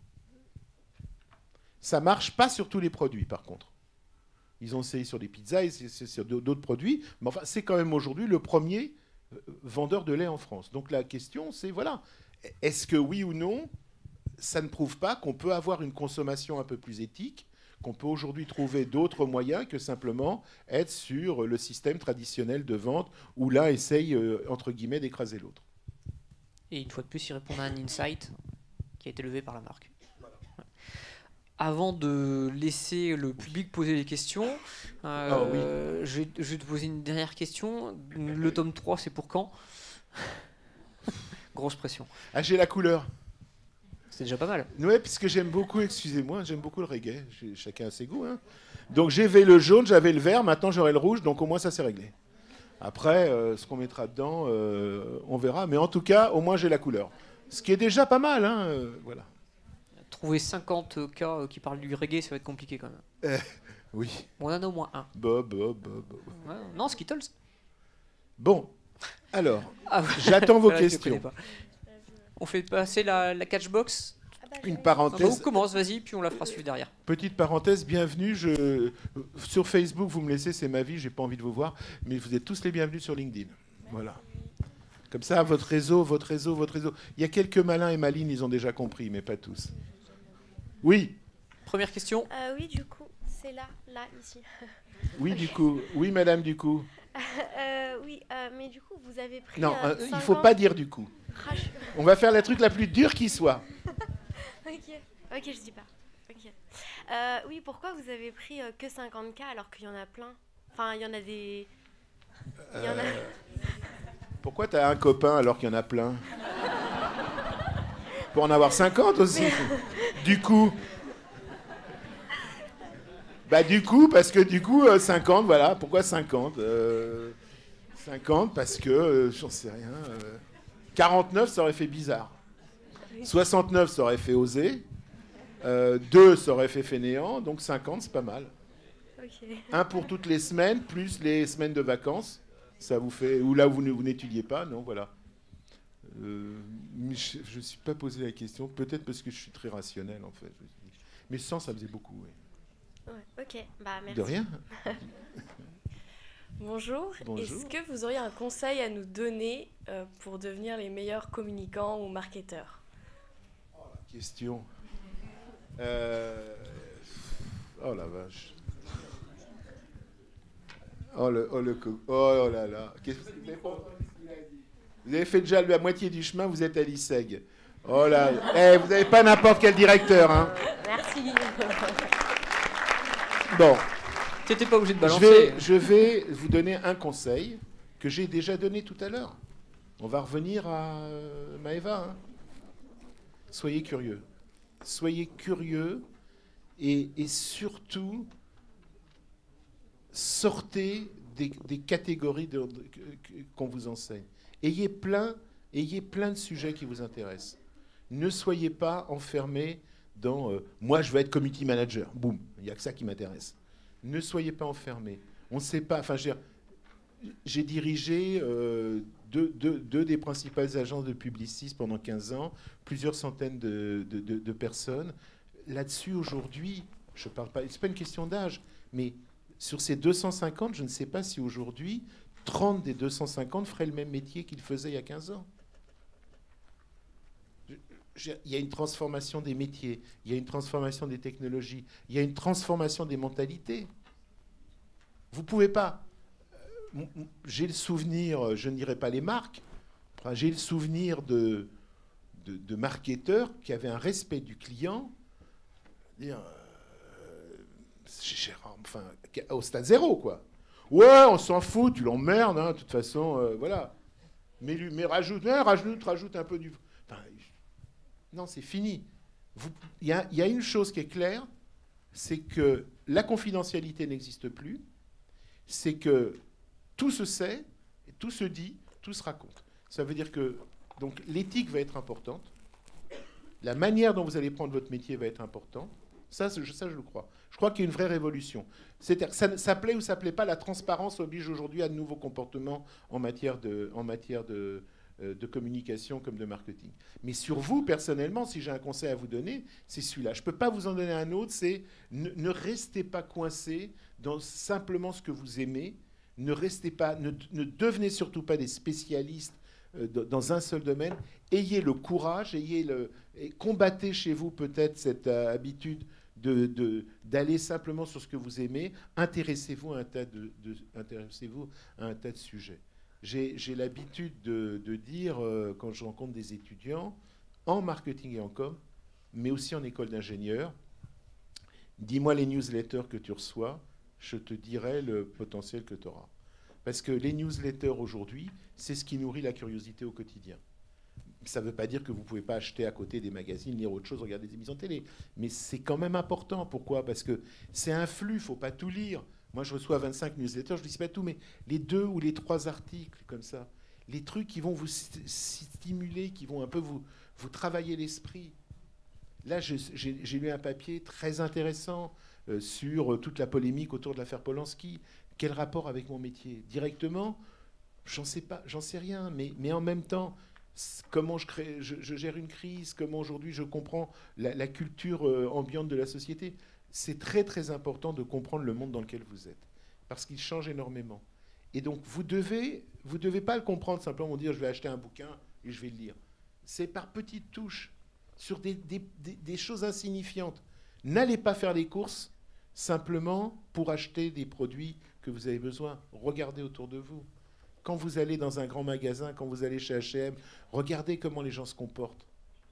Ça marche pas sur tous les produits, par contre. Ils ont essayé sur des pizzas et sur d'autres produits. Mais enfin, c'est quand même aujourd'hui le premier vendeur de lait en France. Donc la question, c'est, voilà, est-ce que oui ou non, ça ne prouve pas qu'on peut avoir une consommation un peu plus éthique, qu'on peut aujourd'hui trouver d'autres moyens que simplement être sur le système traditionnel de vente où l'un essaye, entre guillemets, d'écraser l'autre. Et une fois de plus, il répond à un insight qui a été levé par la marque. Avant de laisser le public poser des questions, oui. je vais te poser une dernière question. Le tome 3, c'est pour quand? Grosse pression. Ah, j'ai la couleur. C'est déjà pas mal. Oui, puisque j'aime beaucoup, excusez-moi, j'aime beaucoup le reggae. Chacun a ses goûts. Hein. Donc j'avais le jaune, j'avais le vert, maintenant j'aurai le rouge, donc au moins ça c'est réglé. Après, ce qu'on mettra dedans, on verra. Mais en tout cas, au moins j'ai la couleur. Ce qui est déjà pas mal. Hein, voilà. Trouver 50 cas qui parlent du reggae, ça va être compliqué quand même. Oui. On en a au moins un. Bob. Ouais, non, Skittles. Bon, alors, j'attends vos Voilà, questions. On fait passer la catchbox. Une On parenthèse. commence, vas-y, puis on la fera suivre derrière. Petite parenthèse, bienvenue. Sur Facebook, vous me laissez, c'est ma vie, j'ai pas envie de vous voir, mais vous êtes tous les bienvenus sur LinkedIn. Voilà. Comme ça, votre réseau. Il y a quelques malins et malines, ils ont déjà compris, mais pas tous. Oui. Première question. Oui, du coup, c'est là, ici. Oui, du coup. Oui, madame, du coup. Oui, mais du coup, vous avez pris. Non, il ne 5 faut ans. pas dire du coup. On va faire la truc la plus dure qui soit. Ok, je dis pas. Ok. Oui, pourquoi vous avez pris que 50K alors qu'il y en a plein? Enfin, il y en a des. Il y en a. Pourquoi tu as un copain alors qu'il y en a plein? Pour en avoir 50 aussi. Du coup. Bah du coup, parce que du coup, 50, voilà. Pourquoi 50 50, parce que, j'en sais rien. 49, ça aurait fait bizarre. 69, ça aurait fait oser. 2, ça aurait fait fainéant. Donc 50, c'est pas mal. Ok. Un pour toutes les semaines, plus les semaines de vacances. Ça vous fait... Ou là, vous n'étudiez pas, non, voilà. Mais je ne me suis pas posé la question. Peut-être parce que je suis très rationnel, en fait. Mais 100, ça faisait beaucoup, oui. Ouais, ok, bah merci. De rien. Bonjour. Bonjour. Est-ce que vous auriez un conseil à nous donner pour devenir les meilleurs communicants ou marketeurs? Question. Oh la vache. Oh là là. Vous avez fait déjà la moitié du chemin, vous êtes à l'ISEG. Oh là. Vous n'avez pas n'importe quel directeur, hein. Merci. Bon. T'étais pas obligé de balancer. Je vais vous donner un conseil que j'ai déjà donné tout à l'heure. On va revenir à Maëva. Hein. Soyez curieux. Soyez curieux et surtout sortez des catégories qu'on vous enseigne. Ayez plein de sujets qui vous intéressent. Ne soyez pas enfermés dans moi je veux être community manager. Boum, il n'y a que ça qui m'intéresse. Ne soyez pas enfermés. On ne sait pas. Enfin, j'ai dirigé deux des principales agences de Publicis pendant 15 ans, plusieurs centaines de personnes. Là-dessus, aujourd'hui, je parle pas. C'est pas une question d'âge, mais sur ces 250, je ne sais pas si aujourd'hui 30 des 250 feraient le même métier qu'ils faisaient il y a 15 ans. Il y a une transformation des métiers, il y a une transformation des technologies, il y a une transformation des mentalités. Vous ne pouvez pas. J'ai le souvenir, je ne dirais pas les marques, j'ai le souvenir de marketeurs qui avaient un respect du client, enfin, au stade zéro, quoi. Ouais, on s'en fout, tu l'emmerdes, hein, de toute façon, voilà. Mais rajoute un peu du... Enfin, non, c'est fini. Il y a une chose qui est claire, c'est que la confidentialité n'existe plus, c'est que tout se sait, tout se dit, tout se raconte. Ça veut dire que donc, l'éthique va être importante, la manière dont vous allez prendre votre métier va être importante. Ça, je le crois. Je crois qu'il y a une vraie révolution. Ça plaît ou ça ne plaît pas, la transparence oblige aujourd'hui à de nouveaux comportements en matière de communication comme de marketing. Mais sur vous, personnellement, si j'ai un conseil à vous donner, c'est celui-là. Je ne peux pas vous en donner un autre, c'est ne restez pas coincé dans simplement ce que vous aimez. Ne devenez surtout pas des spécialistes dans un seul domaine. Ayez le courage, et combattez chez vous peut-être cette habitude d'aller simplement sur ce que vous aimez. Intéressez-vous à un tas de sujets. J'ai l'habitude de dire, quand je rencontre des étudiants, en marketing et en com, mais aussi en école d'ingénieur, dis-moi les newsletters que tu reçois, je te dirai le potentiel que tu auras. Parce que les newsletters aujourd'hui, c'est ce qui nourrit la curiosité au quotidien. Ça ne veut pas dire que vous ne pouvez pas acheter à côté des magazines, lire autre chose, regarder des émissions télé. Mais c'est quand même important. Pourquoi? Parce que c'est un flux, il ne faut pas tout lire. Moi, je reçois 25 newsletters, je ne lis pas tout, mais les 2 ou les 3 articles comme ça, les trucs qui vont vous stimuler, qui vont un peu vous travailler l'esprit. Là, j'ai lu un papier très intéressant sur toute la polémique autour de l'affaire Polanski. Quel rapport avec mon métier? Directement, j'en sais pas, j'en sais rien, mais en même temps, comment je gère une crise, comment aujourd'hui je comprends la culture ambiante de la société. C'est très très important de comprendre le monde dans lequel vous êtes, parce qu'il change énormément. Et donc vous devez pas le comprendre simplement dire je vais acheter un bouquin et je vais le lire. C'est par petites touches, sur des choses insignifiantes. N'allez pas faire les courses simplement pour acheter des produits que vous avez besoin. Regardez autour de vous. Quand vous allez dans un grand magasin, quand vous allez chez H&M, regardez comment les gens se comportent.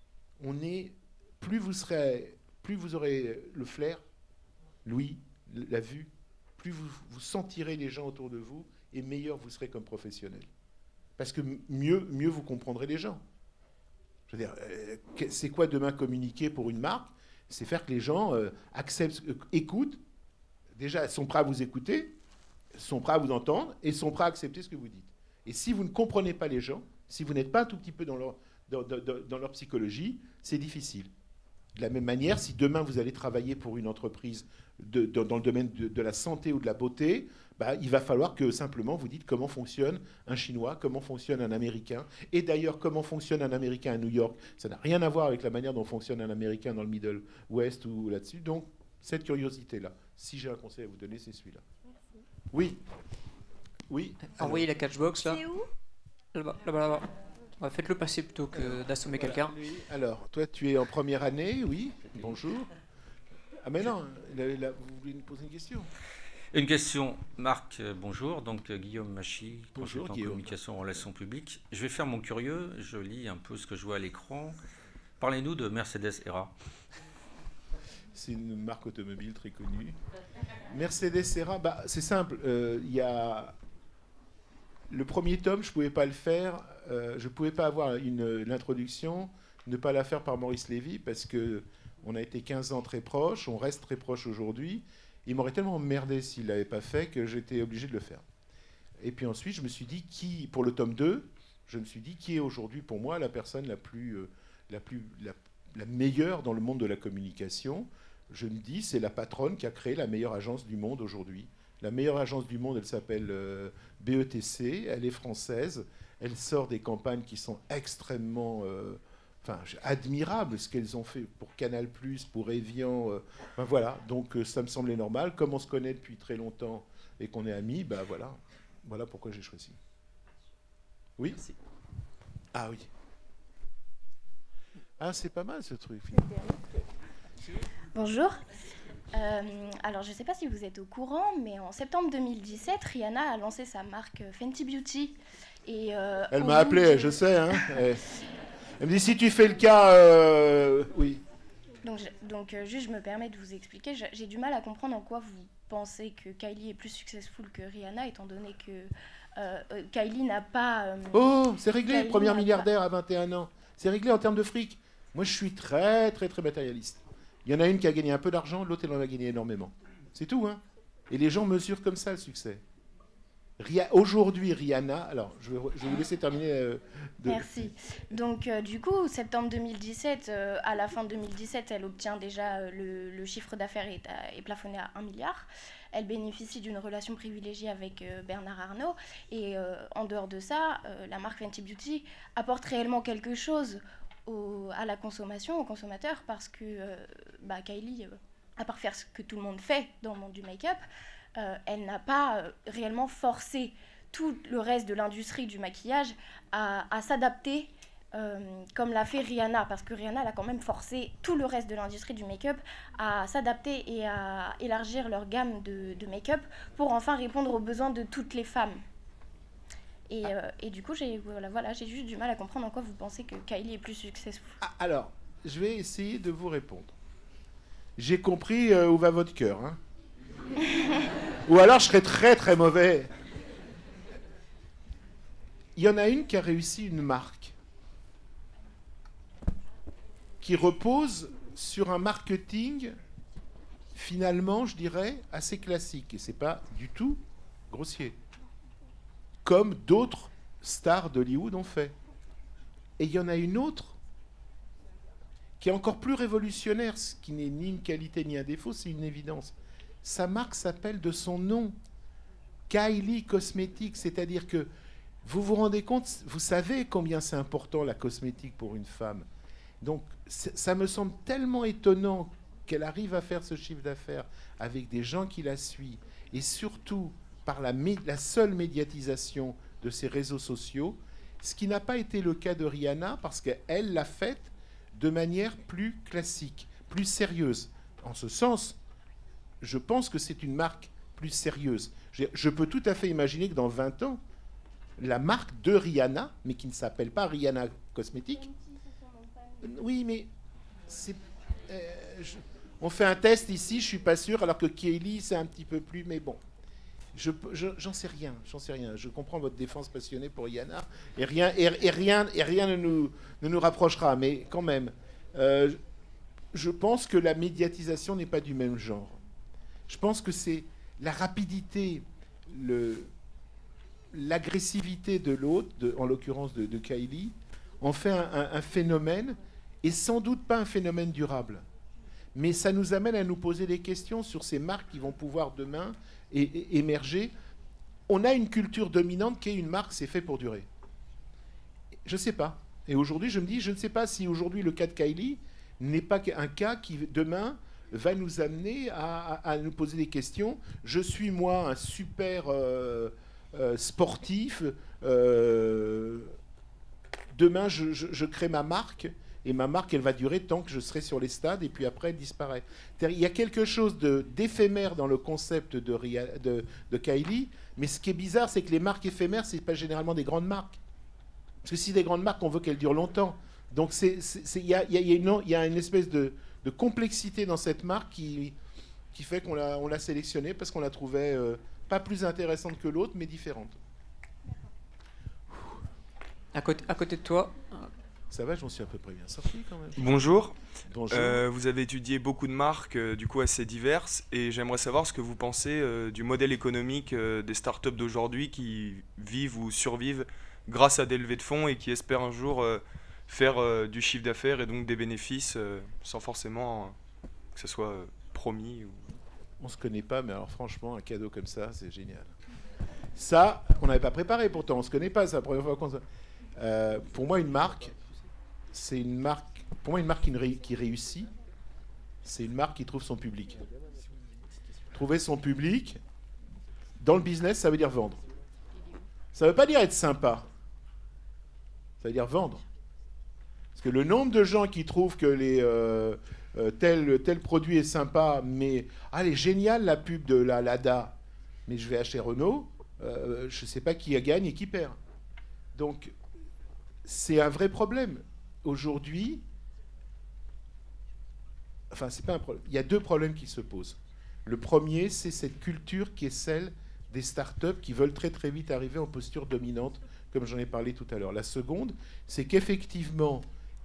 Plus vous aurez le flair, l'ouïe, la vue, plus vous sentirez les gens autour de vous et meilleur vous serez comme professionnel. Parce que mieux vous comprendrez les gens. Je veux dire, c'est quoi demain communiquer pour une marque? C'est faire que les gens acceptent, écoutent, déjà sont prêts à vous écouter, sont prêts à vous entendre et sont prêts à accepter ce que vous dites. Et si vous ne comprenez pas les gens, si vous n'êtes pas un tout petit peu dans leur psychologie, c'est difficile. De la même manière, si demain vous allez travailler pour une entreprise dans le domaine de la santé ou de la beauté, il va falloir que simplement vous dites comment fonctionne un Chinois, comment fonctionne un Américain. Et d'ailleurs, comment fonctionne un Américain à New York, ça n'a rien à voir avec la manière dont fonctionne un Américain dans le Middle West ou là-dessus. Donc, cette curiosité-là, si j'ai un conseil à vous donner, c'est celui-là. Merci. Oui. Oui. Envoyez la catchbox là. C'est où? Là-bas, là-bas, là-bas. Faites-le passer plutôt que d'assommer quelqu'un. Alors, toi, tu es en première année, oui. Bonjour. Ah, mais non, vous voulez nous poser une question? Une question, Marc, bonjour. Donc, Guillaume Machy, Bonjour, consultant Guillaume. communication en relations publiques. Je vais faire mon curieux, je lis un peu ce que je vois à l'écran. Parlez-nous de Mercedes ERA. C'est une marque automobile très connue. Mercedes ERA, c'est simple. Il y a le premier tome, je ne pouvais pas le faire. Je ne pouvais pas avoir l'introduction, ne pas la faire par Maurice Lévy, parce qu'on a été 15 ans très proches, on reste très proches aujourd'hui. Il m'aurait tellement emmerdé s'il ne l'avait pas fait que j'étais obligé de le faire. Et puis ensuite, je me suis dit, pour le tome 2, je me suis dit, qui est aujourd'hui pour moi la personne la meilleure dans le monde de la communication? Je me dis, c'est la patronne qui a créé la meilleure agence du monde aujourd'hui. La meilleure agence du monde, elle s'appelle BETC, elle est française, elle sort des campagnes qui sont extrêmement admirables, ce qu'elles ont fait pour Canal+, pour Evian. Voilà, donc ça me semblait normal. Comme on se connaît depuis très longtemps et qu'on est amis, voilà pourquoi j'ai choisi. Oui. Merci. Ah oui. Ah, c'est pas mal ce truc. Bonjour. Alors, je ne sais pas si vous êtes au courant, mais en septembre 2017, Rihanna a lancé sa marque Fenty Beauty. Et, elle m'a appelé, je sais. Hein. Elle me dit, si tu fais le cas, oui. Donc, juste, je me permets de vous expliquer. J'ai du mal à comprendre en quoi vous pensez que Kylie est plus successful que Rihanna, étant donné que Kylie n'a pas... Oh, c'est réglé, Kylie première n'a milliardaire à 21 ans. C'est réglé en termes de fric. Moi, je suis très, très, très matérialiste. Il y en a une qui a gagné un peu d'argent, l'autre, elle en a gagné énormément. C'est tout, hein. Et les gens mesurent comme ça le succès. Aujourd'hui, Rihanna... Alors, je vais vous laisser terminer. Merci. Donc, du coup, septembre 2017, à la fin de 2017, elle obtient déjà le chiffre d'affaires est plafonné à 1 milliard. Elle bénéficie d'une relation privilégiée avec Bernard Arnault. Et en dehors de ça, la marque Fenty Beauty apporte réellement quelque chose à la consommation, aux consommateurs, parce que Kylie, à part faire ce que tout le monde fait dans le monde du make-up, elle n'a pas réellement forcé tout le reste de l'industrie du maquillage à s'adapter comme l'a fait Rihanna, parce que Rihanna elle a quand même forcé tout le reste de l'industrie du make-up à s'adapter et à élargir leur gamme de make-up pour enfin répondre aux besoins de toutes les femmes. Et du coup, j'ai juste du mal à comprendre en quoi vous pensez que Kylie est plus successful. Alors, je vais essayer de vous répondre. J'ai compris où va votre cœur. Hein. Ou alors, je serais très, très mauvais. Il y en a une qui a réussi une marque qui repose sur un marketing, finalement, je dirais, assez classique. Et ce n'est pas du tout grossier. Comme d'autres stars d'Hollywood ont fait. Et il y en a une autre qui est encore plus révolutionnaire, ce qui n'est ni une qualité ni un défaut, c'est une évidence. Sa marque s'appelle de son nom, Kylie Cosmetics, c'est-à-dire que Vous vous rendez compte, vous savez combien c'est important la cosmétique pour une femme. Donc ça me semble tellement étonnant qu'elle arrive à faire ce chiffre d'affaires avec des gens qui la suivent, et surtout par la seule médiatisation de ces réseaux sociaux, ce qui n'a pas été le cas de Rihanna, parce qu'elle l'a fait de manière plus classique, plus sérieuse. En ce sens, je pense que c'est une marque plus sérieuse. Je peux tout à fait imaginer que dans 20 ans, la marque de Rihanna, mais qui ne s'appelle pas Rihanna Cosmétique... Oui, mais c'est... on fait un test ici, je suis pas sûr, alors que Kylie, c'est un petit peu plus... Mais bon, j'en sais rien, Je comprends votre défense passionnée pour Rihanna, et rien ne nous rapprochera, mais quand même, je pense que la médiatisation n'est pas du même genre. Je pense que c'est la rapidité, l'agressivité de l'autre, en l'occurrence de Kylie, en fait un phénomène, et sans doute pas un phénomène durable. Mais ça nous amène à nous poser des questions sur ces marques qui vont pouvoir demain émerger. On a une culture dominante qui est une marque, c'est fait pour durer. Je ne sais pas. Et aujourd'hui, je me dis, je ne sais pas si aujourd'hui le cas de Kylie n'est pas un cas qui, demain, va nous amener à nous poser des questions. Je suis, moi, un super sportif. Demain, je crée ma marque. Et ma marque, elle va durer tant que je serai sur les stades, et puis après, elle disparaît. Il y a quelque chose d'éphémère dans le concept de Kylie, mais ce qui est bizarre, c'est que les marques éphémères, ce n'est pas généralement des grandes marques. Parce que si des grandes marques, on veut qu'elles durent longtemps. Donc il y a une espèce de complexité dans cette marque qui fait qu'on l'a sélectionnée, parce qu'on la trouvait pas plus intéressante que l'autre, mais différente. À côté de toi... Ça va, j'en suis à peu près bien sorti quand même. Bonjour. Bonjour. Vous avez étudié beaucoup de marques, du coup assez diverses, et j'aimerais savoir ce que vous pensez du modèle économique des startups d'aujourd'hui qui vivent ou survivent grâce à des levées de fonds et qui espèrent un jour faire du chiffre d'affaires et donc des bénéfices sans forcément que ce soit promis. On se connaît pas, mais alors franchement, un cadeau comme ça, c'est génial. Ça, on n'avait pas préparé pourtant, on se connaît pas, c'est la première fois qu'on se... pour moi, une marque... C'est une marque, pour moi, une marque qui réussit, c'est une marque qui trouve son public. Trouver son public, dans le business, ça veut dire vendre. Ça ne veut pas dire être sympa. Ça veut dire vendre. Parce que le nombre de gens qui trouvent que tel produit est sympa, mais elle est géniale la pub de la Lada, mais je vais acheter Renault, je ne sais pas qui gagne et qui perd. Donc, c'est un vrai problème. Aujourd'hui, enfin, c'est pas un problème. Il y a deux problèmes qui se posent. Le premier, c'est cette culture qui est celle des startups qui veulent très très vite arriver en posture dominante, comme j'en ai parlé tout à l'heure. La seconde, c'est qu'effectivement,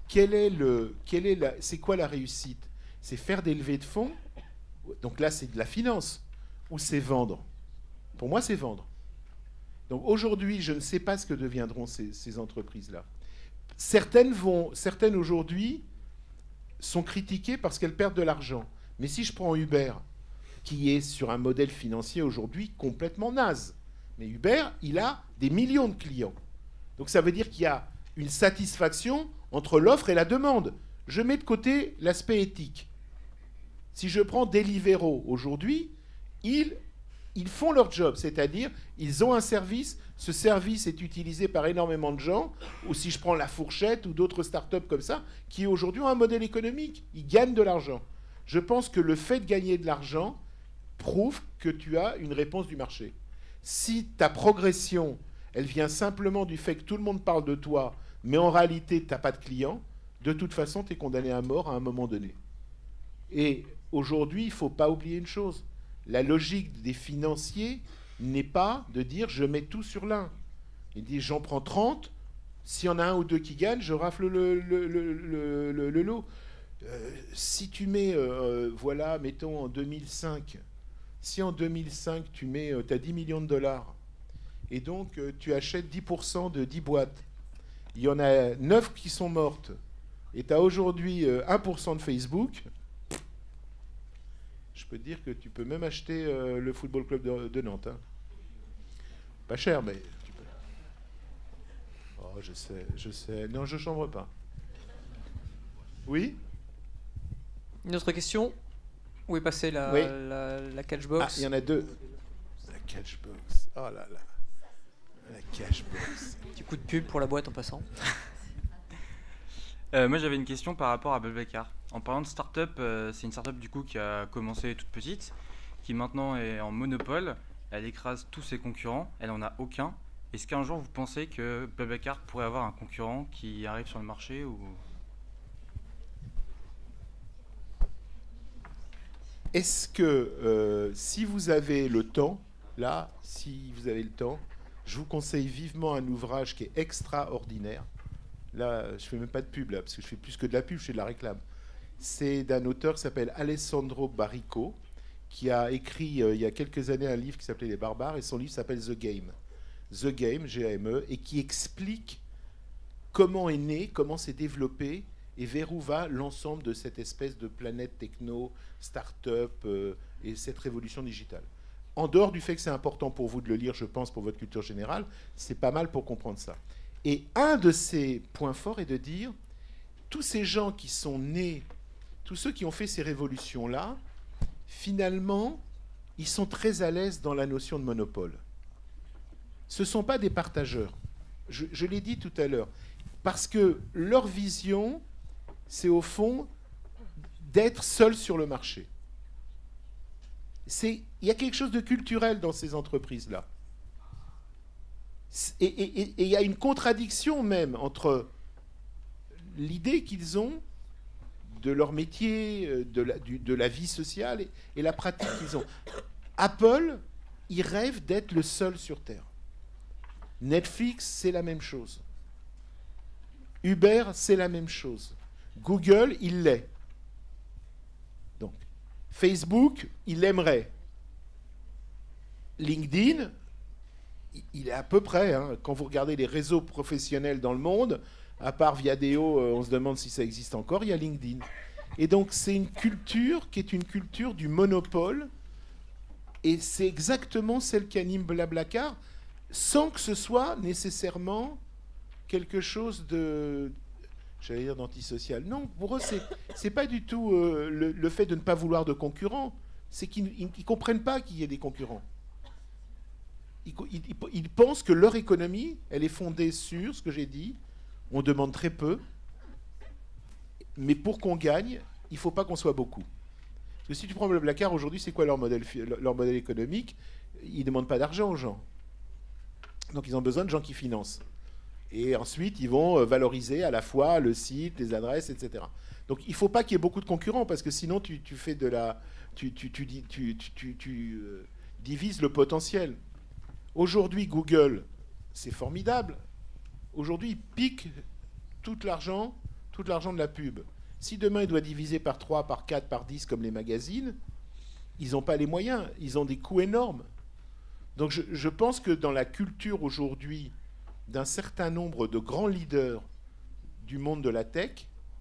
c'est quoi la réussite? C'est faire des levées de fonds. Donc là, c'est de la finance. Ou c'est vendre? Pour moi, c'est vendre. Donc aujourd'hui, je ne sais pas ce que deviendront ces entreprises-là. Certaines aujourd'hui sont critiquées parce qu'elles perdent de l'argent. Mais si je prends Uber, qui est sur un modèle financier aujourd'hui complètement naze, mais Uber, il a des millions de clients. Donc ça veut dire qu'il y a une satisfaction entre l'offre et la demande. Je mets de côté l'aspect éthique. Si je prends Deliveroo aujourd'hui, ils font leur job, c'est-à-dire ils ont un service, ce service est utilisé par énormément de gens, ou si je prends La Fourchette ou d'autres startups comme ça, qui aujourd'hui ont un modèle économique, ils gagnent de l'argent. Je pense que le fait de gagner de l'argent prouve que tu as une réponse du marché. Si ta progression, elle vient simplement du fait que tout le monde parle de toi, mais en réalité, tu n'as pas de clients, de toute façon, tu es condamné à mort à un moment donné. Et aujourd'hui, il ne faut pas oublier une chose. La logique des financiers n'est pas de dire je mets tout sur l'un. Il dit j'en prends 30, s'il y en a un ou deux qui gagnent, je rafle le lot. Si tu mets, voilà, mettons en 2005, si en 2005 tu mets, tu as 10 millions de dollars, et donc tu achètes 10% de 10 boîtes, il y en a 9 qui sont mortes, et tu as aujourd'hui 1% de Facebook, je peux te dire que tu peux même acheter le football club de Nantes. Hein. Pas cher, mais tu peux. Oh, je sais. Non, je chambre pas. Oui? Une autre question? Où est passée la, Oui. la catchbox? Ah, il y en a deux. La catchbox. Oh là là. La catchbox. Petit coup de pub pour la boîte en passant. Moi j'avais une question par rapport à Blablacar. En parlant de start-up, c'est une start-up du coup qui a commencé toute petite, qui maintenant est en monopole, elle écrase tous ses concurrents, elle en a aucun. Est-ce qu'un jour vous pensez que Blablacar pourrait avoir un concurrent qui arrive sur le marché ou... Est-ce que si vous avez le temps, là, si vous avez le temps, je vous conseille vivement un ouvrage qui est extraordinaire. Là, je fais même pas de pub, là, parce que je fais plus que de la pub, je fais de la réclame. C'est d'un auteur qui s'appelle Alessandro Barrico, qui a écrit il y a quelques années un livre qui s'appelait Les Barbares, et son livre s'appelle The Game. The Game, G-A-M-E, et qui explique comment est né, comment s'est développé, et vers où va l'ensemble de cette espèce de planète techno, start-up, et cette révolution digitale. En dehors du fait que c'est important pour vous de le lire, je pense, pour votre culture générale, c'est pas mal pour comprendre ça. Et un de ces points forts est de dire, tous ces gens qui sont nés, tous ceux qui ont fait ces révolutions-là, finalement, ils sont très à l'aise dans la notion de monopole. Ce ne sont pas des partageurs. Je l'ai dit tout à l'heure. Parce que leur vision, c'est au fond d'être seul sur le marché. Il y a quelque chose de culturel dans ces entreprises-là. Et il y a une contradiction même entre l'idée qu'ils ont de leur métier, de la vie sociale et la pratique qu'ils ont. Apple, ils rêvent d'être le seul sur Terre. Netflix, c'est la même chose. Uber, c'est la même chose. Google, il l'est. Donc, Facebook, il l'aimerait. LinkedIn, il est à peu près. Hein. Quand vous regardez les réseaux professionnels dans le monde, à part Viadeo, on se demande si ça existe encore, il y a LinkedIn. Et donc, c'est une culture qui est une culture du monopole. Et c'est exactement celle qui anime Blablacar, sans que ce soit nécessairement quelque chose de, j'allais dire, d'antisocial. Non, pour eux, c'est pas du tout le fait de ne pas vouloir de concurrents. C'est qu'ils ne comprennent pas qu'il y ait des concurrents. Ils pensent que leur économie, elle est fondée sur ce que j'ai dit. On demande très peu, mais pour qu'on gagne, il ne faut pas qu'on soit beaucoup. Parce que si tu prends Blablacar, aujourd'hui, c'est quoi leur modèle économique? Ils ne demandent pas d'argent aux gens. Donc ils ont besoin de gens qui financent. Et ensuite, ils vont valoriser à la fois le site, les adresses, etc. Donc il ne faut pas qu'il y ait beaucoup de concurrents, parce que sinon, tu fais de la... Tu divises le potentiel. Aujourd'hui, Google, c'est formidable. Aujourd'hui, il pique tout l'argent de la pub. Si demain, il doit diviser par 3, par 4, par 10, comme les magazines, ils n'ont pas les moyens. Ils ont des coûts énormes. Donc je pense que dans la culture aujourd'hui d'un certain nombre de grands leaders du monde de la tech,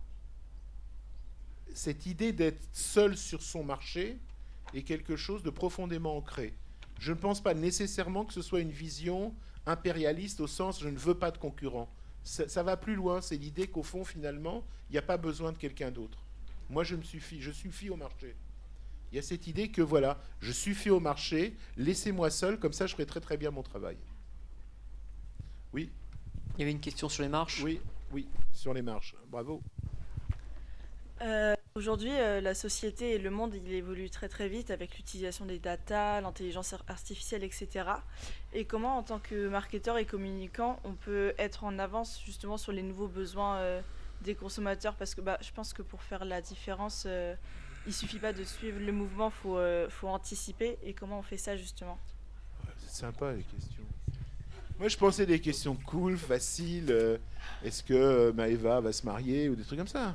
cette idée d'être seul sur son marché est quelque chose de profondément ancré. Je ne pense pas nécessairement que ce soit une vision impérialiste au sens « je ne veux pas de concurrents ». Ça va plus loin, c'est l'idée qu'au fond, finalement, il n'y a pas besoin de quelqu'un d'autre. Moi, je suffis au marché. Il y a cette idée que, voilà, je suffis au marché, laissez-moi seul, comme ça, je ferai très très bien mon travail. Oui. Il y avait une question sur les marches. Oui, sur les marches. Bravo. Aujourd'hui, la société et le monde, il évolue très très vite avec l'utilisation des data, l'intelligence artificielle, etc. Et comment, en tant que marketeur et communicant, on peut être en avance justement sur les nouveaux besoins des consommateurs? Parce que je pense que pour faire la différence, il ne suffit pas de suivre le mouvement, faut anticiper. Et comment on fait ça justement? C'est sympa les questions. Moi, je pensais des questions cool, faciles. Est-ce que Maëva va se marier ou des trucs comme ça?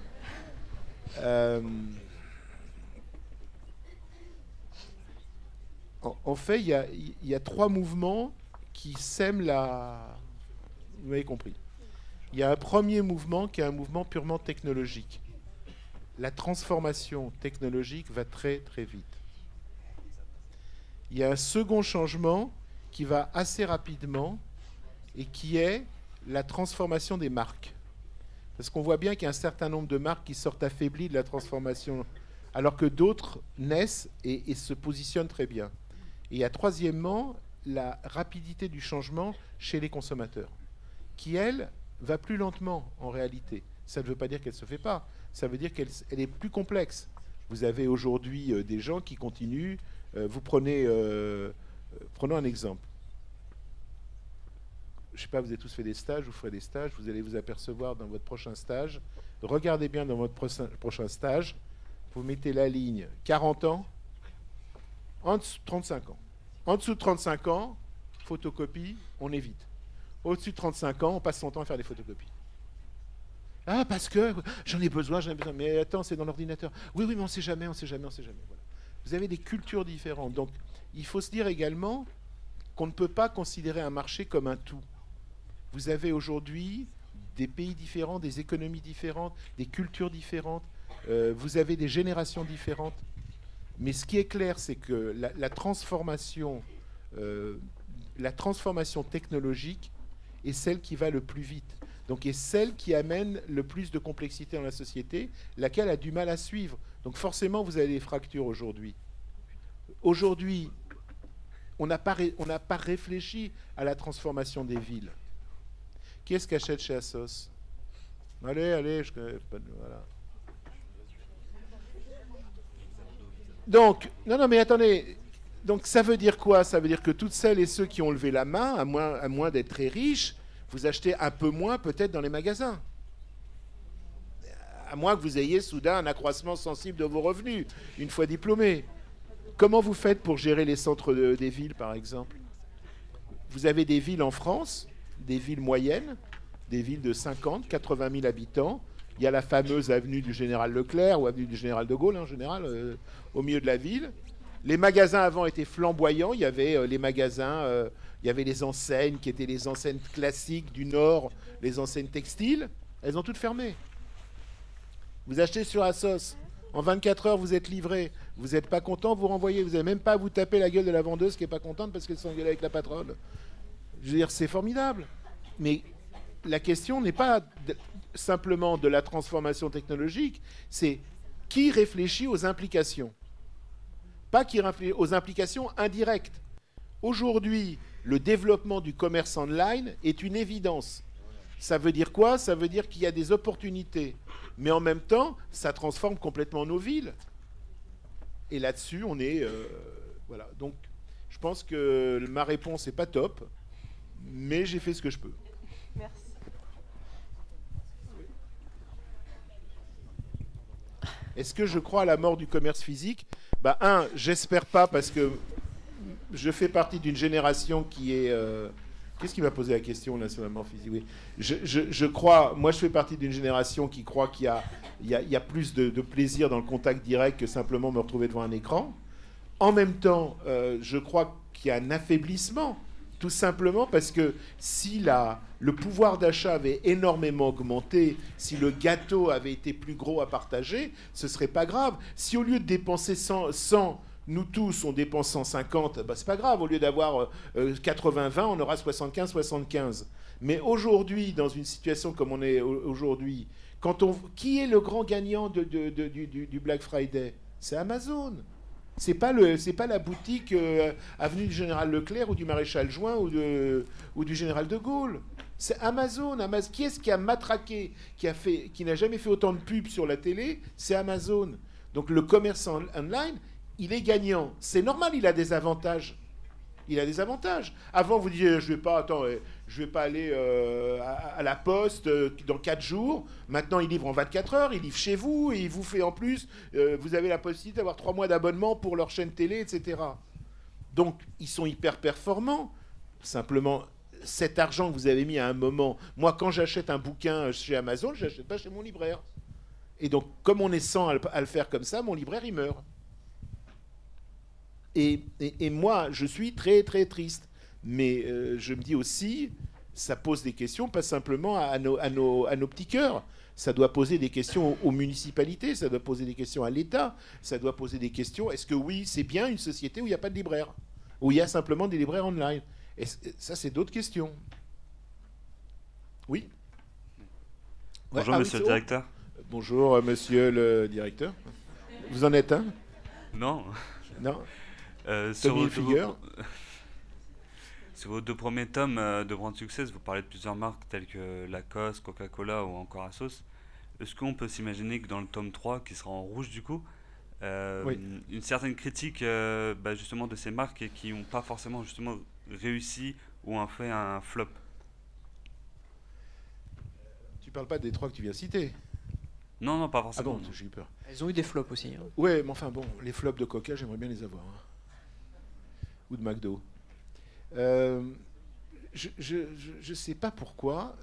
En fait, il y a 3 mouvements qui sèment la... Vous m'avez compris. Il y a un premier mouvement qui est un mouvement purement technologique. La transformation technologique va très très vite. Il y a un second changement qui va assez rapidement et qui est la transformation des marques. Parce qu'on voit bien qu'il y a un certain nombre de marques qui sortent affaiblies de la transformation, alors que d'autres naissent et se positionnent très bien. Et il y a troisièmement la rapidité du changement chez les consommateurs, qui, elle, va plus lentement en réalité. Ça ne veut pas dire qu'elle ne se fait pas, ça veut dire qu'elle est plus complexe. Vous avez aujourd'hui des gens qui continuent. Prenons un exemple. Je ne sais pas, vous avez tous fait des stages, vous ferez des stages, vous allez vous apercevoir dans votre prochain stage. Regardez bien dans votre prochain stage, vous mettez la ligne 40 ans, en dessous de 35 ans. En dessous de 35 ans, photocopie, on évite. Au-dessus de 35 ans, on passe son temps à faire des photocopies. Ah, parce que j'en ai besoin. Mais attends, c'est dans l'ordinateur. Oui, mais on ne sait jamais. Voilà. Vous avez des cultures différentes. Donc, il faut se dire également qu'on ne peut pas considérer un marché comme un tout. Vous avez aujourd'hui des pays différents, des économies différentes, des cultures différentes. Vous avez des générations différentes. Mais ce qui est clair, c'est que la transformation technologique est celle qui va le plus vite. Donc, est celle qui amène le plus de complexité dans la société, laquelle a du mal à suivre. Donc, forcément, vous avez des fractures aujourd'hui. Aujourd'hui, on n'a pas réfléchi à la transformation des villes. Qui est-ce qui achète chez Asos? Allez, voilà. Donc, non, mais attendez. Donc, ça veut dire quoi? Ça veut dire que toutes celles et ceux qui ont levé la main, à moins d'être très riches, vous achetez un peu moins peut-être dans les magasins. À moins que vous ayez soudain un accroissement sensible de vos revenus, une fois diplômé. Comment vous faites pour gérer les centres des villes, par exemple? Vous avez des villes en France, des villes moyennes, des villes de 50, 80 000 habitants. Il y a la fameuse avenue du Général Leclerc ou avenue du Général de Gaulle, en général, au milieu de la ville. Les magasins avant étaient flamboyants. Il y avait les magasins, il y avait les enseignes qui étaient les enseignes classiques du Nord, les enseignes textiles. Elles ont toutes fermé. Vous achetez sur Asos. En 24 heures, vous êtes livré. Vous n'êtes pas content, vous renvoyez. Vous n'avez même pas à vous taper la gueule de la vendeuse qui n'est pas contente parce qu'elle s'engueule avec la patronne. Je veux dire, c'est formidable. Mais la question n'est pas simplement de la transformation technologique, c'est qui réfléchit aux implications. Pas qui réfléchit aux implications indirectes. Aujourd'hui, le développement du commerce online est une évidence. Ça veut dire quoi? Ça veut dire qu'il y a des opportunités. Mais en même temps, ça transforme complètement nos villes. Et là-dessus, on est... voilà. Donc, je pense que ma réponse n'est pas top, mais j'ai fait ce que je peux. Merci. Est-ce que je crois à la mort du commerce physique? J'espère pas, parce que je fais partie d'une génération qui est... Qu'est-ce qui m'a posé la question là sur la mort physique? Oui. Je crois, moi je fais partie d'une génération qui croit qu'il y a plus de plaisir dans le contact direct que simplement me retrouver devant un écran. En même temps, je crois qu'il y a un affaiblissement, tout simplement parce que si le pouvoir d'achat avait énormément augmenté, si le gâteau avait été plus gros à partager, ce serait pas grave. Si au lieu de dépenser 100 nous tous, on dépense 150, c'est pas grave. Au lieu d'avoir 80-20, on aura 75-75. Mais aujourd'hui, dans une situation comme on est aujourd'hui, qui est le grand gagnant du Black Friday? C'est Amazon. C'est pas la boutique avenue du Général Leclerc ou du Maréchal Juin ou du Général de Gaulle. C'est Amazon. Qui est-ce qui a matraqué, qui n'a jamais fait autant de pubs sur la télé? C'est Amazon. Donc le commerce online, il est gagnant. C'est normal, il a des avantages. Avant, vous disiez, je vais pas aller à la poste dans 4 jours. Maintenant, il livre en 24 heures, il livre chez vous, et il vous fait en plus, vous avez la possibilité d'avoir 3 mois d'abonnement pour leur chaîne télé, etc. Donc, ils sont hyper performants. Simplement, cet argent que vous avez mis à un moment... Moi, quand j'achète un bouquin chez Amazon, je n'achète pas chez mon libraire. Et donc, comme on est 100 à le faire comme ça, mon libraire, il meurt. Et moi, je suis très, très triste. Mais je me dis aussi, ça pose des questions, pas simplement à nos petits cœurs. Ça doit poser des questions aux municipalités, ça doit poser des questions à l'État, ça doit poser des questions. Est-ce que oui, c'est bien une société où il n'y a pas de libraire? Où il y a simplement des libraires online? Ça, c'est d'autres questions. Oui. Bonjour, monsieur le directeur. Bonjour, monsieur le directeur. Vous en êtes un? Non. Non. Sur Tommy Hilfiger. Sur vos 2 premiers tomes de Brand Success, vous parlez de plusieurs marques telles que Lacoste, Coca-Cola ou encore Asos. Est-ce qu'on peut s'imaginer que dans le tome 3, qui sera en rouge du coup, Oui. une certaine critique justement de ces marques et qui n'ont pas forcément justement réussi ou ont fait un flop? Tu parles pas des 3 que tu viens citer? Non, non, pas Ah forcément. bon, non. j'ai eu peur. Elles ont eu des flops aussi. Hein. Ouais, mais enfin bon, les flops de Coca, j'aimerais bien les avoir. Ou de McDo. Je sais pas pourquoi.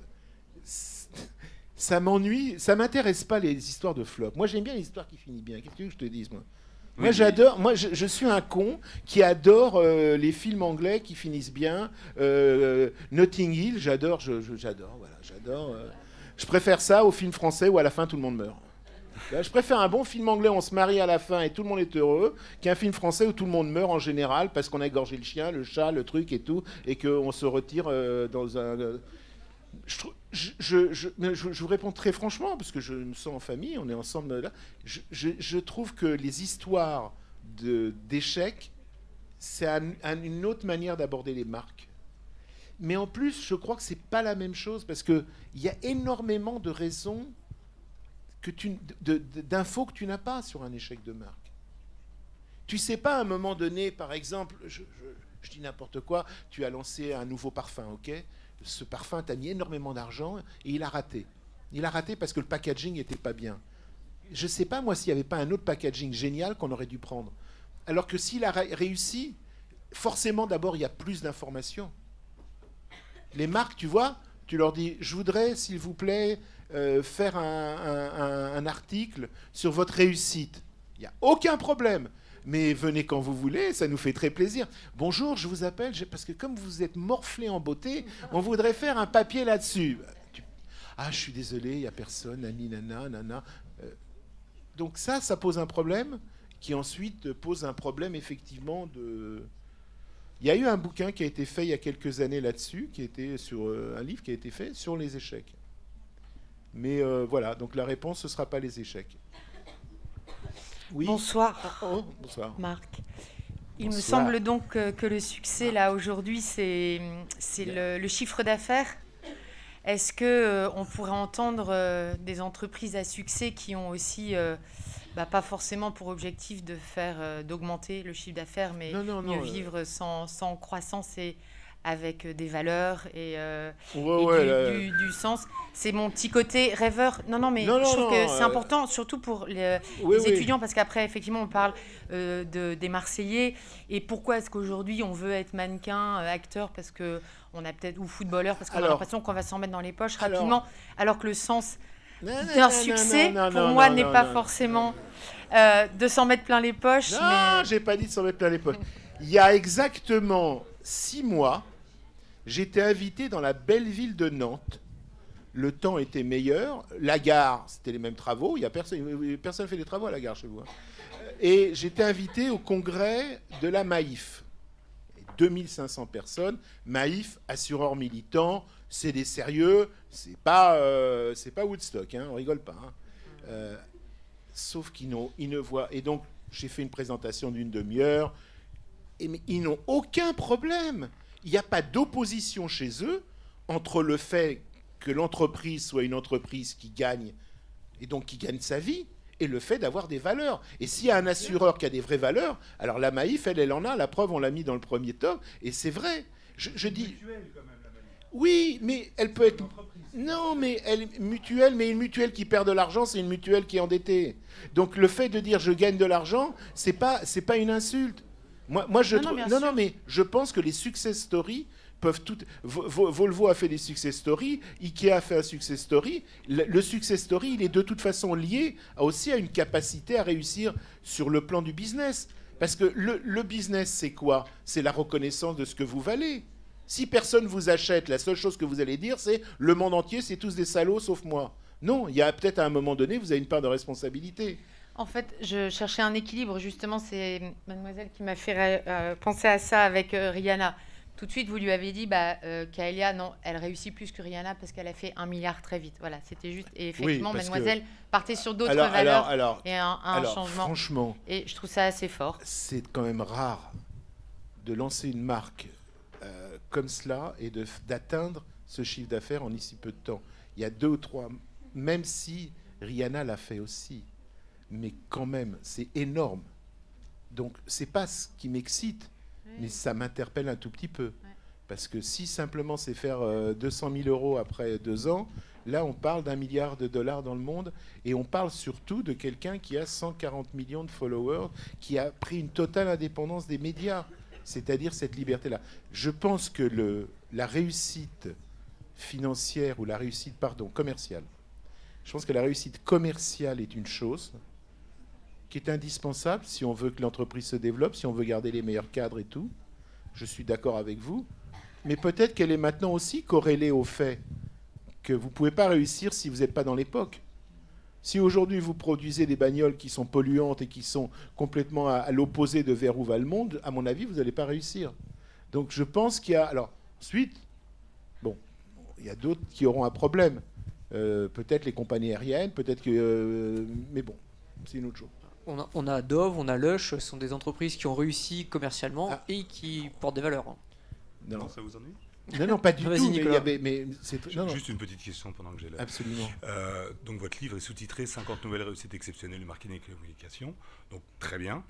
Ça m'ennuie. Ça m'intéresse pas les histoires de flops. Moi, j'aime bien les histoires qui finissent bien. Qu'est-ce que tu veux que je te dise, moi? Oui, Moi, j'adore. Moi, je suis un con qui adore les films anglais qui finissent bien. Notting Hill, j'adore. J'adore. Voilà, j'adore. Je préfère ça aux films français où à la fin tout le monde meurt. Là, je préfère un bon film anglais où on se marie à la fin et tout le monde est heureux qu'un film français où tout le monde meurt en général parce qu'on a égorgé le chien, le chat, le truc et tout, et qu'on se retire dans un... Je vous réponds très franchement, parce que je me sens en famille, on est ensemble là. Je trouve que les histoires d'échecs, c'est une autre manière d'aborder les marques. Mais en plus, je crois que c'est pas la même chose, parce qu'il y a énormément de raisons d'infos que tu n'as pas sur un échec de marque. Tu sais pas à un moment donné, par exemple, je dis n'importe quoi, tu as lancé un nouveau parfum, ok? Ce parfum t'a mis énormément d'argent et il a raté. Il a raté parce que le packaging n'était pas bien. Je sais pas moi s'il n'y avait pas un autre packaging génial qu'on aurait dû prendre. Alors que s'il a réussi, forcément d'abord il y a plus d'informations. Les marques, tu vois, tu leur dis, je voudrais, s'il vous plaît, faire un article sur votre réussite. Il n'y a aucun problème. Mais venez quand vous voulez, ça nous fait très plaisir. Bonjour, je vous appelle, parce que comme vous êtes morflé en beauté, on voudrait faire un papier là-dessus. Ah, je suis désolé, il n'y a personne, nani, nana, nana. Donc ça pose un problème, qui ensuite pose un problème effectivement de... Il y a eu un bouquin qui a été fait il y a quelques années là-dessus, qui était sur un livre qui a été fait sur les échecs. Mais voilà, donc la réponse, ce ne sera pas les échecs. Oui. Bonsoir. Oh, bonsoir. Marc. Il me Bonsoir. semble donc que le succès, là, aujourd'hui, c'est le chiffre d'affaires. Est-ce qu'on pourrait entendre des entreprises à succès qui ont aussi, pas forcément pour objectif de d'augmenter le chiffre d'affaires, mais mieux vivre sans croissance et avec des valeurs et du sens. C'est mon petit côté rêveur. Non, mais je trouve que c'est important, surtout pour les étudiants, parce qu'après, effectivement, on parle des Marseillais. Et pourquoi est-ce qu'aujourd'hui, on veut être mannequin, acteur, parce que on a peut-être, ou footballeur, parce qu'on a l'impression qu'on va s'en mettre dans les poches rapidement, alors que le sens d'un succès, pour moi, n'est pas forcément de s'en mettre plein les poches. Non, j'ai pas dit de s'en mettre plein les poches. Il y a exactement 6 mois, j'étais invité dans la belle ville de Nantes. Le temps était meilleur. La gare, c'était les mêmes travaux. Il y a personne fait des travaux à la gare chez vous. Et j'étais invité au congrès de la Maïf. 2500 personnes. Maïf, assureur militant, c'est des sérieux. C'est pas Woodstock, hein, on rigole pas. Hein. Sauf qu'ils ne voient... Et donc, j'ai fait une présentation d'une demi-heure. Mais ils n'ont aucun problème. Il n'y a pas d'opposition chez eux entre le fait que l'entreprise soit une entreprise qui gagne, et donc qui gagne sa vie, et le fait d'avoir des valeurs. Et s'il y a un assureur qui a des vraies valeurs, alors la Maïf, elle en a, la preuve, on l'a mis dans le premier tome, et c'est vrai. Je dis... Quand même, la Maïf. Oui, mais elle peut être... Non, mais elle est mutuelle, mais une mutuelle qui perd de l'argent, c'est une mutuelle qui est endettée. Donc le fait de dire je gagne de l'argent, c'est pas une insulte. Moi, je trouve... Non, mais je pense que les success stories peuvent toutes... Volvo a fait des success stories, Ikea a fait un success story. Le success story, il est de toute façon lié aussi à une capacité à réussir sur le plan du business. Parce que le business, c'est quoi? C'est la reconnaissance de ce que vous valez. Si personne vous achète, la seule chose que vous allez dire, c'est le monde entier, c'est tous des salauds sauf moi. Non, il y a peut-être à un moment donné, vous avez une part de responsabilité. En fait, je cherchais un équilibre. Justement, c'est mademoiselle qui m'a fait penser à ça avec Rihanna. tout de suite, vous lui avez dit, Kaelia, non, elle réussit plus que Rihanna parce qu'elle a fait 1 milliard très vite. Voilà, c'était juste. Et effectivement, parce mademoiselle partait sur d'autres Alors, valeurs et un changement. Franchement, et je trouve ça assez fort. c'est quand même rare de lancer une marque comme cela et d'atteindre ce chiffre d'affaires en si peu de temps. Il y a 2 ou 3, même si Rihanna l'a fait aussi, mais quand même, c'est énorme. Donc, c'est pas ce qui m'excite, mais ça m'interpelle un tout petit peu. Parce que si simplement c'est faire 200 000 euros après 2 ans, là on parle d'1 milliard de dollars dans le monde, et on parle surtout de quelqu'un qui a 140 millions de followers, qui a pris une totale indépendance des médias, c'est-à-dire cette liberté-là. Je pense que la réussite financière, ou la réussite, commerciale, je pense que la réussite commerciale est une chose qui est indispensable si on veut que l'entreprise se développe, si on veut garder les meilleurs cadres et tout. Je suis d'accord avec vous. Mais peut-être qu'elle est maintenant aussi corrélée au fait que vous ne pouvez pas réussir si vous n'êtes pas dans l'époque. Si aujourd'hui vous produisez des bagnoles qui sont polluantes et qui sont complètement à l'opposé de vers où va le monde, à mon avis, vous n'allez pas réussir. Donc je pense qu'il y a... Alors, ensuite, bon, il y a d'autres qui auront un problème. Peut-être les compagnies aériennes, peut-être que... mais bon, c'est une autre chose. On a Dove, on a Lush, ce sont des entreprises qui ont réussi commercialement et qui portent des valeurs. Non, ça vous ennuie? Non, pas du tout. Juste une petite question pendant que j'ai là. Absolument. Donc votre livre est sous-titré 50 nouvelles réussites exceptionnelles du marketing et de la communication. Donc très bien.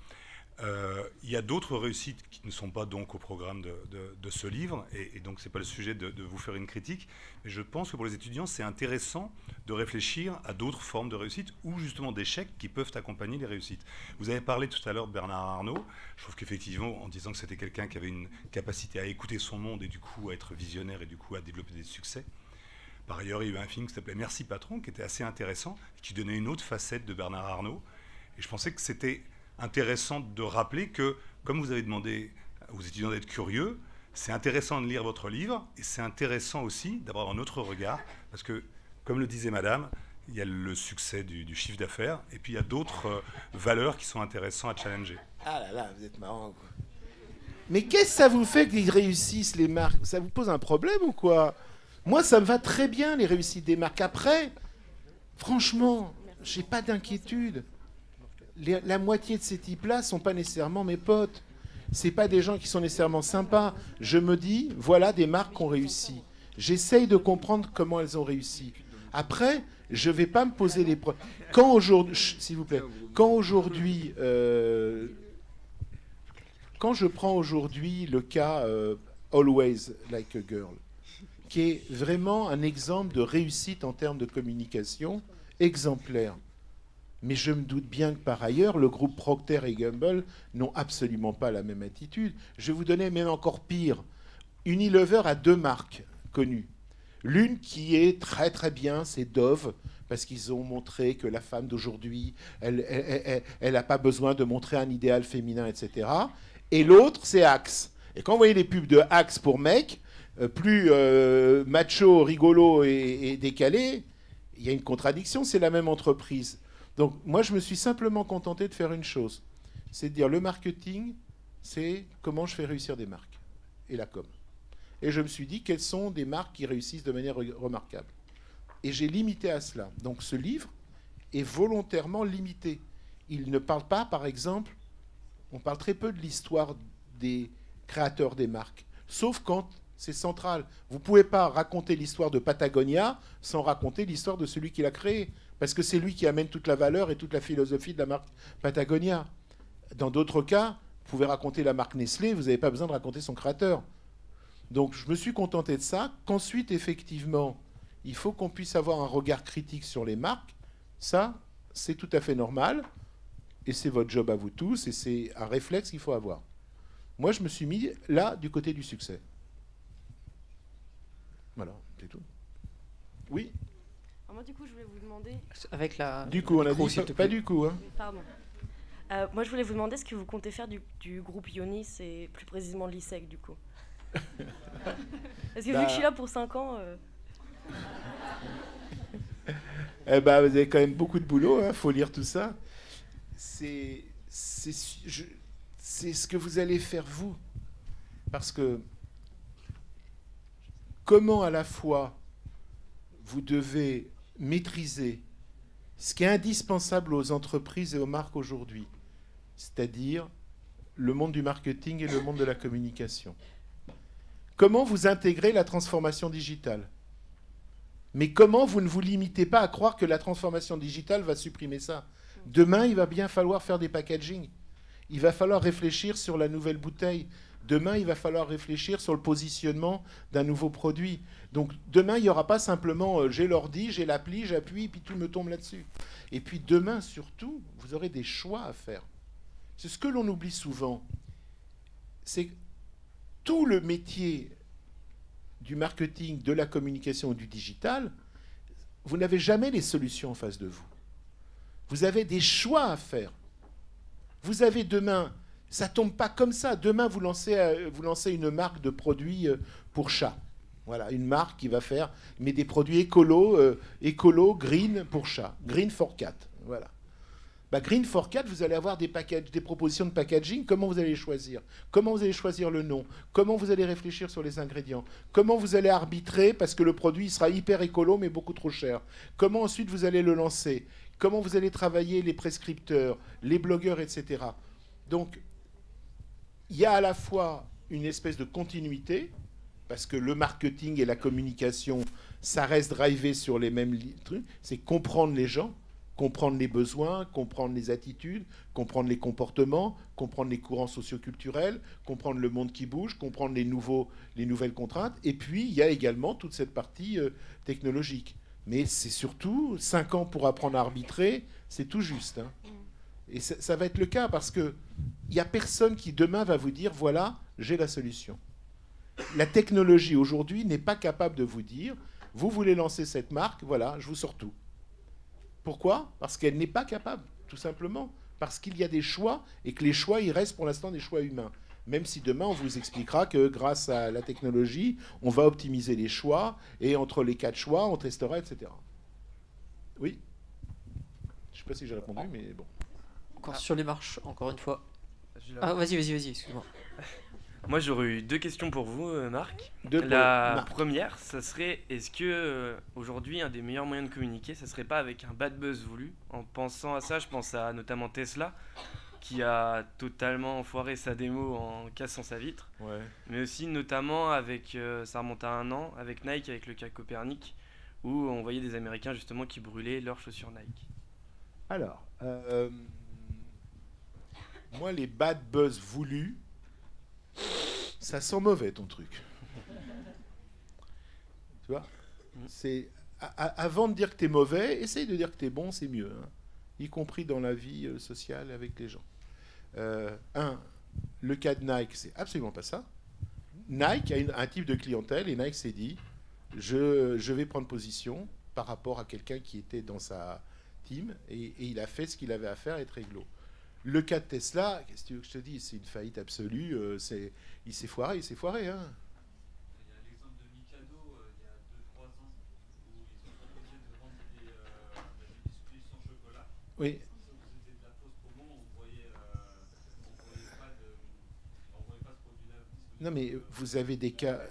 Il y a d'autres réussites qui ne sont pas donc au programme de ce livre, et donc c'est pas le sujet de vous faire une critique, mais je pense que pour les étudiants c'est intéressant de réfléchir à d'autres formes de réussite ou justement d'échecs qui peuvent accompagner les réussites. Vous avez parlé tout à l'heure de Bernard Arnault. Je trouve qu'effectivement, en disant que c'était quelqu'un qui avait une capacité à écouter son monde et du coup à être visionnaire et du coup à développer des succès. Par ailleurs, il y a eu un film qui s'appelait Merci Patron, qui était assez intéressant, qui donnait une autre facette de Bernard Arnault, et je pensais que c'était intéressant de rappeler que, comme vous avez demandé aux étudiants d'être curieux, c'est intéressant de lire votre livre, et c'est intéressant aussi d'avoir un autre regard, parce que, comme le disait madame, il y a le succès du chiffre d'affaires, et puis il y a d'autres valeurs qui sont intéressantes à challenger. Ah là là, vous êtes marrant, quoi. Mais qu'est-ce que ça vous fait qu'ils réussissent, les marques? Ça vous pose un problème ou quoi? Moi, ça me va très bien, les réussites des marques. Après, franchement, j'ai pas d'inquiétude. La moitié de ces types-là ne sont pas nécessairement mes potes. C'est pas des gens qui sont nécessairement sympas. Je me dis, voilà des marques qui ont réussi. J'essaye de comprendre comment elles ont réussi. Après, je ne vais pas me poser les problèmes. Quand aujourd'hui, s'il vous plaît, quand je prends aujourd'hui le cas Always Like a Girl, qui est vraiment un exemple de réussite en termes de communication exemplaire. Mais je me doute bien que par ailleurs, le groupe Procter & Gamble n'ont absolument pas la même attitude. Je vais vous donner même encore pire. Unilever a 2 marques connues. L'une qui est très très bien, c'est Dove, parce qu'ils ont montré que la femme d'aujourd'hui, elle n'a pas besoin de montrer un idéal féminin, etc. Et l'autre, c'est Axe. Et quand vous voyez les pubs de Axe pour mecs, plus macho, rigolo et décalé, il y a une contradiction, c'est la même entreprise. Donc moi, je me suis simplement contenté de faire une chose, c'est de dire le marketing, c'est comment je fais réussir des marques, et la com. Et je me suis dit, quelles sont des marques qui réussissent de manière remarquable. Et j'ai limité à cela. Donc ce livre est volontairement limité. Il ne parle pas, par exemple, on parle très peu de l'histoire des créateurs des marques, sauf quand c'est central. Vous ne pouvez pas raconter l'histoire de Patagonia sans raconter l'histoire de celui qui l'a créé, parce que c'est lui qui amène toute la valeur et toute la philosophie de la marque Patagonia. Dans d'autres cas, vous pouvez raconter la marque Nestlé, vous n'avez pas besoin de raconter son créateur. Donc je me suis contenté de ça, qu'ensuite, effectivement, il faut qu'on puisse avoir un regard critique sur les marques. Ça, c'est tout à fait normal, et c'est votre job à vous tous, et c'est un réflexe qu'il faut avoir. Moi, je me suis mis là, du côté du succès. Voilà, c'est tout. Oui. Alors moi, du coup, je voulais vous demander... Avec la... Du coup, on a dit pas du coup. Hein. Pardon. Moi, je voulais vous demander ce que vous comptez faire du groupe Ionis, et plus précisément de l'ISEC, du coup. Parce que vu que je suis là pour 5 ans... Eh ben, vous avez quand même beaucoup de boulot, hein, faut lire tout ça. C'est ce que vous allez faire, vous. Parce que comment à la fois vous devez maîtriser ce qui est indispensable aux entreprises et aux marques aujourd'hui, c'est-à-dire le monde du marketing et le monde de la communication. Comment vous intégrez la transformation digitale? Mais comment vous ne vous limitez pas à croire que la transformation digitale va supprimer ça? Demain, il va bien falloir faire des packaging. Il va falloir réfléchir sur la nouvelle bouteille. Demain, il va falloir réfléchir sur le positionnement d'un nouveau produit. Donc demain, il n'y aura pas simplement j'ai l'ordi, j'ai l'appli, j'appuie, puis tout me tombe là-dessus. Et puis demain, surtout, vous aurez des choix à faire. C'est ce que l'on oublie souvent. C'est que tout le métier du marketing, de la communication ou du digital, vous n'avez jamais les solutions en face de vous. Vous avez des choix à faire. Vous avez demain, ça ne tombe pas comme ça. Demain, vous lancez une marque de produits pour chats. Voilà, une marque qui va faire, mais des produits écolo, green pour chats. Green for cat. Voilà. Bah, Green for Cat, vous allez avoir des propositions de packaging. Comment vous allez les choisir? Comment vous allez choisir le nom? Comment vous allez réfléchir sur les ingrédients? Comment vous allez arbitrer parce que le produit sera hyper écolo mais beaucoup trop cher? Comment ensuite vous allez le lancer? Comment vous allez travailler les prescripteurs, les blogueurs, etc. Donc, il y a à la fois une espèce de continuité, parce que le marketing et la communication, ça reste drivé sur les mêmes trucs, c'est comprendre les gens, comprendre les besoins, comprendre les attitudes, comprendre les comportements, comprendre les courants socioculturels, comprendre le monde qui bouge, comprendre les nouvelles contraintes. Et puis, il y a également toute cette partie technologique. Mais c'est surtout 5 ans pour apprendre à arbitrer, c'est tout juste. Hein. Et ça va être le cas parce qu'il n'y a personne qui demain va vous dire, voilà, j'ai la solution. La technologie aujourd'hui n'est pas capable de vous dire, vous voulez lancer cette marque, voilà, je vous sors tout. Pourquoi? Parce qu'elle n'est pas capable, tout simplement. Parce qu'il y a des choix et que les choix, ils restent pour l'instant des choix humains. Même si demain, on vous expliquera que grâce à la technologie, on va optimiser les choix et entre les 4 choix, on testera, etc. Oui? Je ne sais pas si j'ai répondu, mais bon. Encore sur les marches, encore une fois. Ah, vas-y, excuse-moi. Moi, j'aurais eu 2 questions pour vous, Marc. Première, ça serait, est-ce que aujourd'hui, un des meilleurs moyens de communiquer, ça serait pas avec un bad buzz voulu? En pensant à ça, je pense à notamment Tesla, qui a totalement foiré sa démo en cassant sa vitre. Ouais. Mais aussi, notamment, avec, ça remonte à 1 an, avec Nike, avec le cas Copernic, où on voyait des Américains, justement, qui brûlaient leurs chaussures Nike. Alors, moi, les bad buzz voulus, ça sent mauvais ton truc. Tu vois? C'est avant de dire que t'es mauvais, essaye de dire que t'es bon, c'est mieux, hein, y compris dans la vie sociale avec les gens. Le cas de Nike, c'est absolument pas ça. Nike a un type de clientèle et Nike s'est dit, je vais prendre position par rapport à quelqu'un qui était dans sa team et il a fait ce qu'il avait à faire, être réglo. Le cas de Tesla, qu'est-ce que tu veux que je te dise? C'est une faillite absolue. Il s'est foiré. Hein. Il y a l'exemple de Mikado il y a 2-3 ans où ils ont proposé de vendre des biscuits sans chocolat. Oui. C'était de la fausse promo, on voyait pas ce produit-là. Non mais vous avez des cas.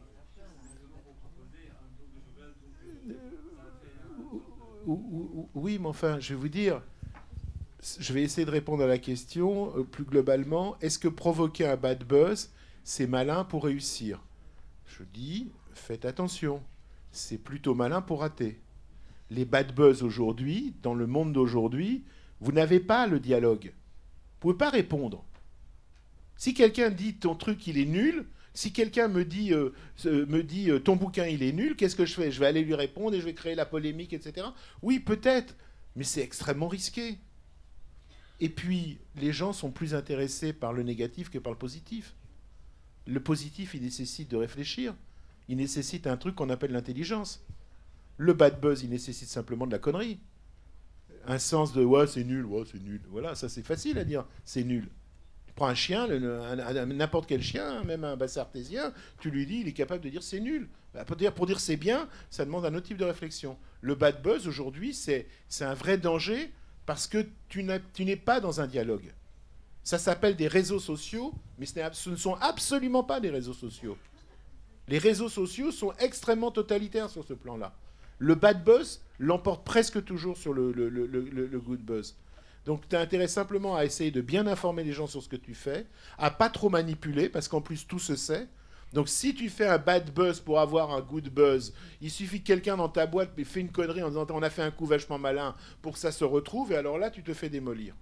Oui, mais enfin, je vais vous dire. Je vais essayer de répondre à la question plus globalement. Est-ce que provoquer un bad buzz, c'est malin pour réussir? Je dis, faites attention. C'est plutôt malin pour rater. Les bad buzz aujourd'hui, dans le monde d'aujourd'hui, vous n'avez pas le dialogue. Vous ne pouvez pas répondre. Si quelqu'un dit ton truc il est nul, si quelqu'un me dit ton bouquin il est nul, qu'est-ce que je fais? Je vais aller lui répondre et je vais créer la polémique, etc. Oui, peut-être, mais c'est extrêmement risqué. Et puis, les gens sont plus intéressés par le négatif que par le positif. Le positif, il nécessite de réfléchir. Il nécessite un truc qu'on appelle l'intelligence. Le bad buzz, il nécessite simplement de la connerie. Un sens de « ouais, c'est nul, ouais, c'est nul ». Voilà, ça c'est facile à dire, c'est nul. Tu prends un chien, n'importe quel chien, même un basset artésien, tu lui dis, il est capable de dire « c'est nul ». Bah, pour dire « c'est bien », ça demande un autre type de réflexion. Le bad buzz, aujourd'hui, c'est un vrai danger parce que tu n'es pas dans un dialogue. Ça s'appelle des réseaux sociaux, mais ce ne sont absolument pas des réseaux sociaux. Les réseaux sociaux sont extrêmement totalitaires sur ce plan-là. Le bad buzz l'emporte presque toujours sur le good buzz. Donc tu as intérêt simplement à essayer de bien informer les gens sur ce que tu fais, à pas trop manipuler, parce qu'en plus tout se sait. Donc si tu fais un bad buzz pour avoir un good buzz, il suffit que quelqu'un dans ta boîte fait une connerie en disant on a fait un coup vachement malin pour que ça se retrouve, et alors là tu te fais démolir.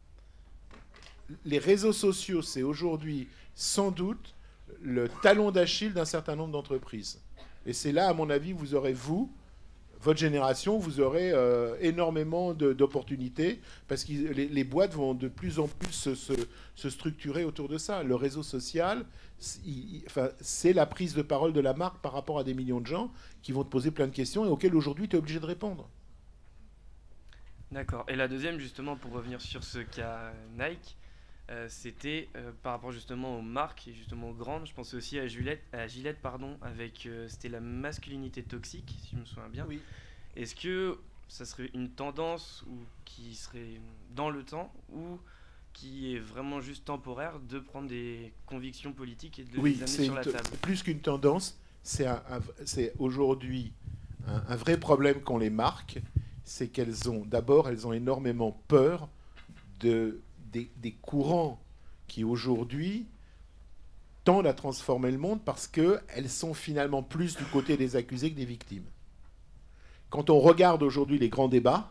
Les réseaux sociaux, c'est aujourd'hui sans doute le talon d'Achille d'un certain nombre d'entreprises. Et c'est là, à mon avis, vous aurez, votre génération, vous aurez énormément d'opportunités, parce que les boîtes vont de plus en plus se structurer autour de ça. Le réseau social, c'est la prise de parole de la marque par rapport à des millions de gens qui vont te poser plein de questions et auxquelles aujourd'hui tu es obligé de répondre. D'accord. Et la deuxième, justement, pour revenir sur ce qu'a Nike, c'était par rapport justement aux marques et justement aux grandes. Je pensais aussi à Gillette, avec c'était la masculinité toxique, si je me souviens bien. Oui. Est-ce que ça serait une tendance qui serait dans le temps ou qui est vraiment juste temporaire de prendre des convictions politiques et de les amener sur la table? Plus qu'une tendance, c'est aujourd'hui un vrai problème qu'ont les marques, c'est qu'elles ont énormément peur des courants qui aujourd'hui tendent à transformer le monde, parce qu'elles sont finalement plus du côté des accusés que des victimes. Quand on regarde aujourd'hui les grands débats,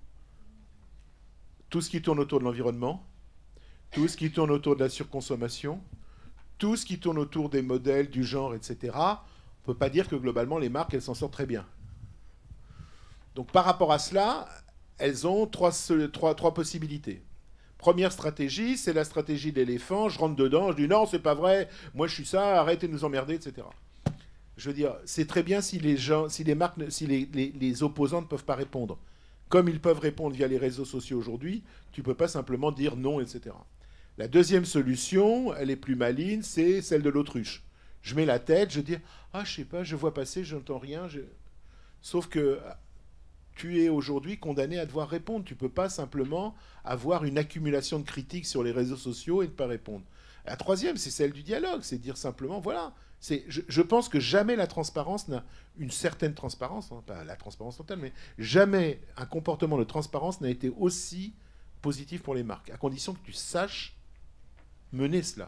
tout ce qui tourne autour de l'environnement, tout ce qui tourne autour de la surconsommation, tout ce qui tourne autour des modèles, du genre, etc., on ne peut pas dire que globalement les marques, elles s'en sortent très bien. Donc par rapport à cela, elles ont trois possibilités. Première stratégie, c'est la stratégie de l'éléphant. Je rentre dedans, je dis non, c'est pas vrai, moi je suis ça, arrêtez de nous emmerder, etc. Je veux dire, c'est très bien si les opposants ne peuvent pas répondre. Comme ils peuvent répondre via les réseaux sociaux aujourd'hui, tu ne peux pas simplement dire non, etc. La deuxième solution, elle est plus maligne, c'est celle de l'autruche. Je mets la tête, je dis ah, je sais pas, je vois passer, je n'entends rien. Sauf que tu es aujourd'hui condamné à devoir répondre. Tu ne peux pas simplement avoir une accumulation de critiques sur les réseaux sociaux et ne pas répondre. La troisième, c'est celle du dialogue. C'est dire simplement, voilà. Je pense que jamais la transparence n'a une certaine transparence, hein, pas la transparence totale, mais jamais un comportement de transparence n'a été aussi positif pour les marques, à condition que tu saches mener cela.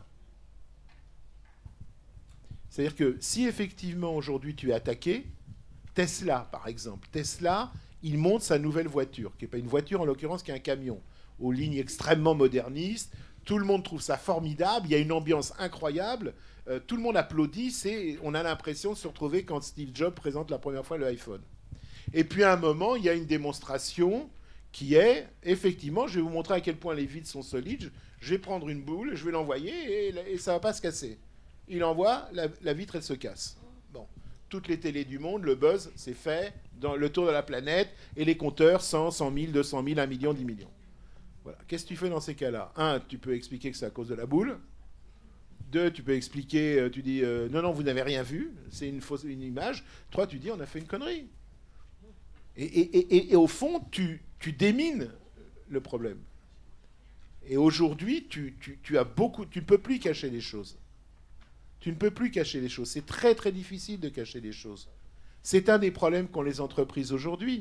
C'est-à-dire que si effectivement aujourd'hui tu es attaqué, Tesla par exemple, il monte sa nouvelle voiture, qui n'est pas une voiture en l'occurrence, qui est un camion, aux lignes extrêmement modernistes. Tout le monde trouve ça formidable, il y a une ambiance incroyable, tout le monde applaudit, on a l'impression de se retrouver quand Steve Jobs présente la première fois le iPhone. Et puis à un moment, il y a une démonstration qui est, effectivement, je vais vous montrer à quel point les vitres sont solides, je vais prendre une boule, je vais l'envoyer et ça ne va pas se casser. Il envoie, la vitre elle se casse. Bon. Toutes les télés du monde, le buzz, c'est fait dans le tour de la planète, et les compteurs, 100, 100 000, 200 000, 1 million, 10 millions. Voilà. Qu'est-ce que tu fais dans ces cas-là? 1, tu peux expliquer que c'est à cause de la boule. 2, tu peux expliquer, tu dis non, vous n'avez rien vu, c'est une image. 3, tu dis on a fait une connerie. Et au fond, tu démines le problème. Et aujourd'hui, tu ne peux plus cacher les choses. Tu ne peux plus cacher les choses. C'est très très difficile de cacher les choses. C'est un des problèmes qu'ont les entreprises aujourd'hui.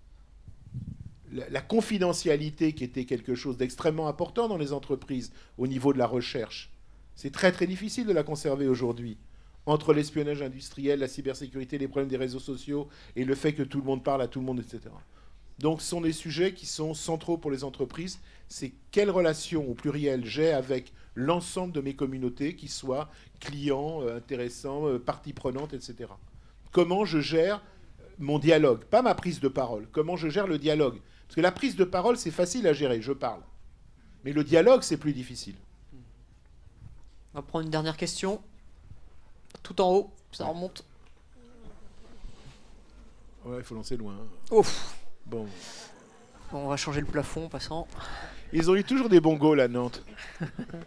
La confidentialité, qui était quelque chose d'extrêmement important dans les entreprises au niveau de la recherche, c'est très très difficile de la conserver aujourd'hui. Entre l'espionnage industriel, la cybersécurité, les problèmes des réseaux sociaux et le fait que tout le monde parle à tout le monde, etc. Donc ce sont des sujets qui sont centraux pour les entreprises. C'est quelle relation au pluriel j'ai avec l'ensemble de mes communautés, qui soient clients, intéressants, parties prenantes, etc. Comment je gère mon dialogue, pas ma prise de parole. Comment je gère le dialogue. Parce que la prise de parole, c'est facile à gérer, je parle. Mais le dialogue, c'est plus difficile. On va prendre une dernière question. Tout en haut, ça remonte. Ouais, il faut lancer loin. Ouf. Bon, on va changer le plafond en passant. Ils ont eu toujours des bons goals à Nantes. Il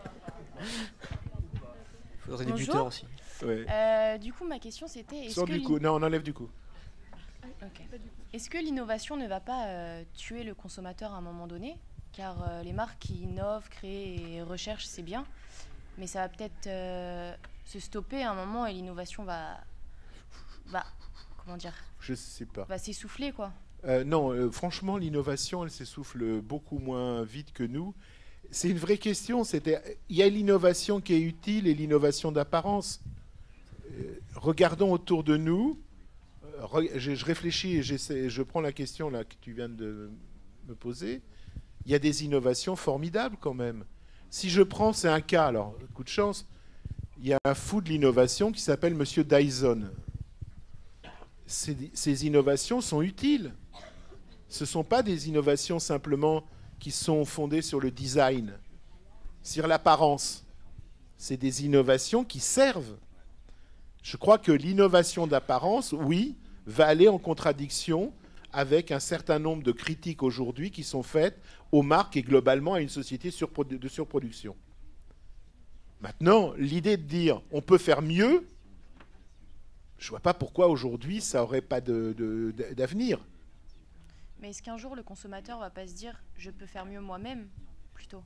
faudrait des buteurs aussi. Ouais. Du coup, ma question c'était... Sors du coup. Non, on enlève du coup. Okay. Est-ce que l'innovation ne va pas tuer le consommateur à un moment donné? Car les marques qui innovent, créent et recherchent, c'est bien. Mais ça va peut-être se stopper à un moment et l'innovation va comment dire, je sais pas, va s'essouffler, quoi. Non, franchement, l'innovation, elle s'essouffle beaucoup moins vite que nous. C'est une vraie question. Il y a l'innovation qui est utile et l'innovation d'apparence. Regardons autour de nous. Je réfléchis et je prends la question là que tu viens de me poser. Il y a des innovations formidables quand même. Si je prends, c'est un cas, alors, coup de chance, il y a un fou de l'innovation qui s'appelle Monsieur Dyson. Ces innovations sont utiles. Ce ne sont pas des innovations simplement qui sont fondées sur le design, sur l'apparence. C'est des innovations qui servent. Je crois que l'innovation d'apparence, oui, va aller en contradiction avec un certain nombre de critiques aujourd'hui qui sont faites aux marques et globalement à une société de surproduction. Maintenant, l'idée de dire on peut faire mieux, je ne vois pas pourquoi aujourd'hui ça n'aurait pas d'avenir. Mais est-ce qu'un jour le consommateur ne va pas se dire je peux faire mieux moi-même plutôt?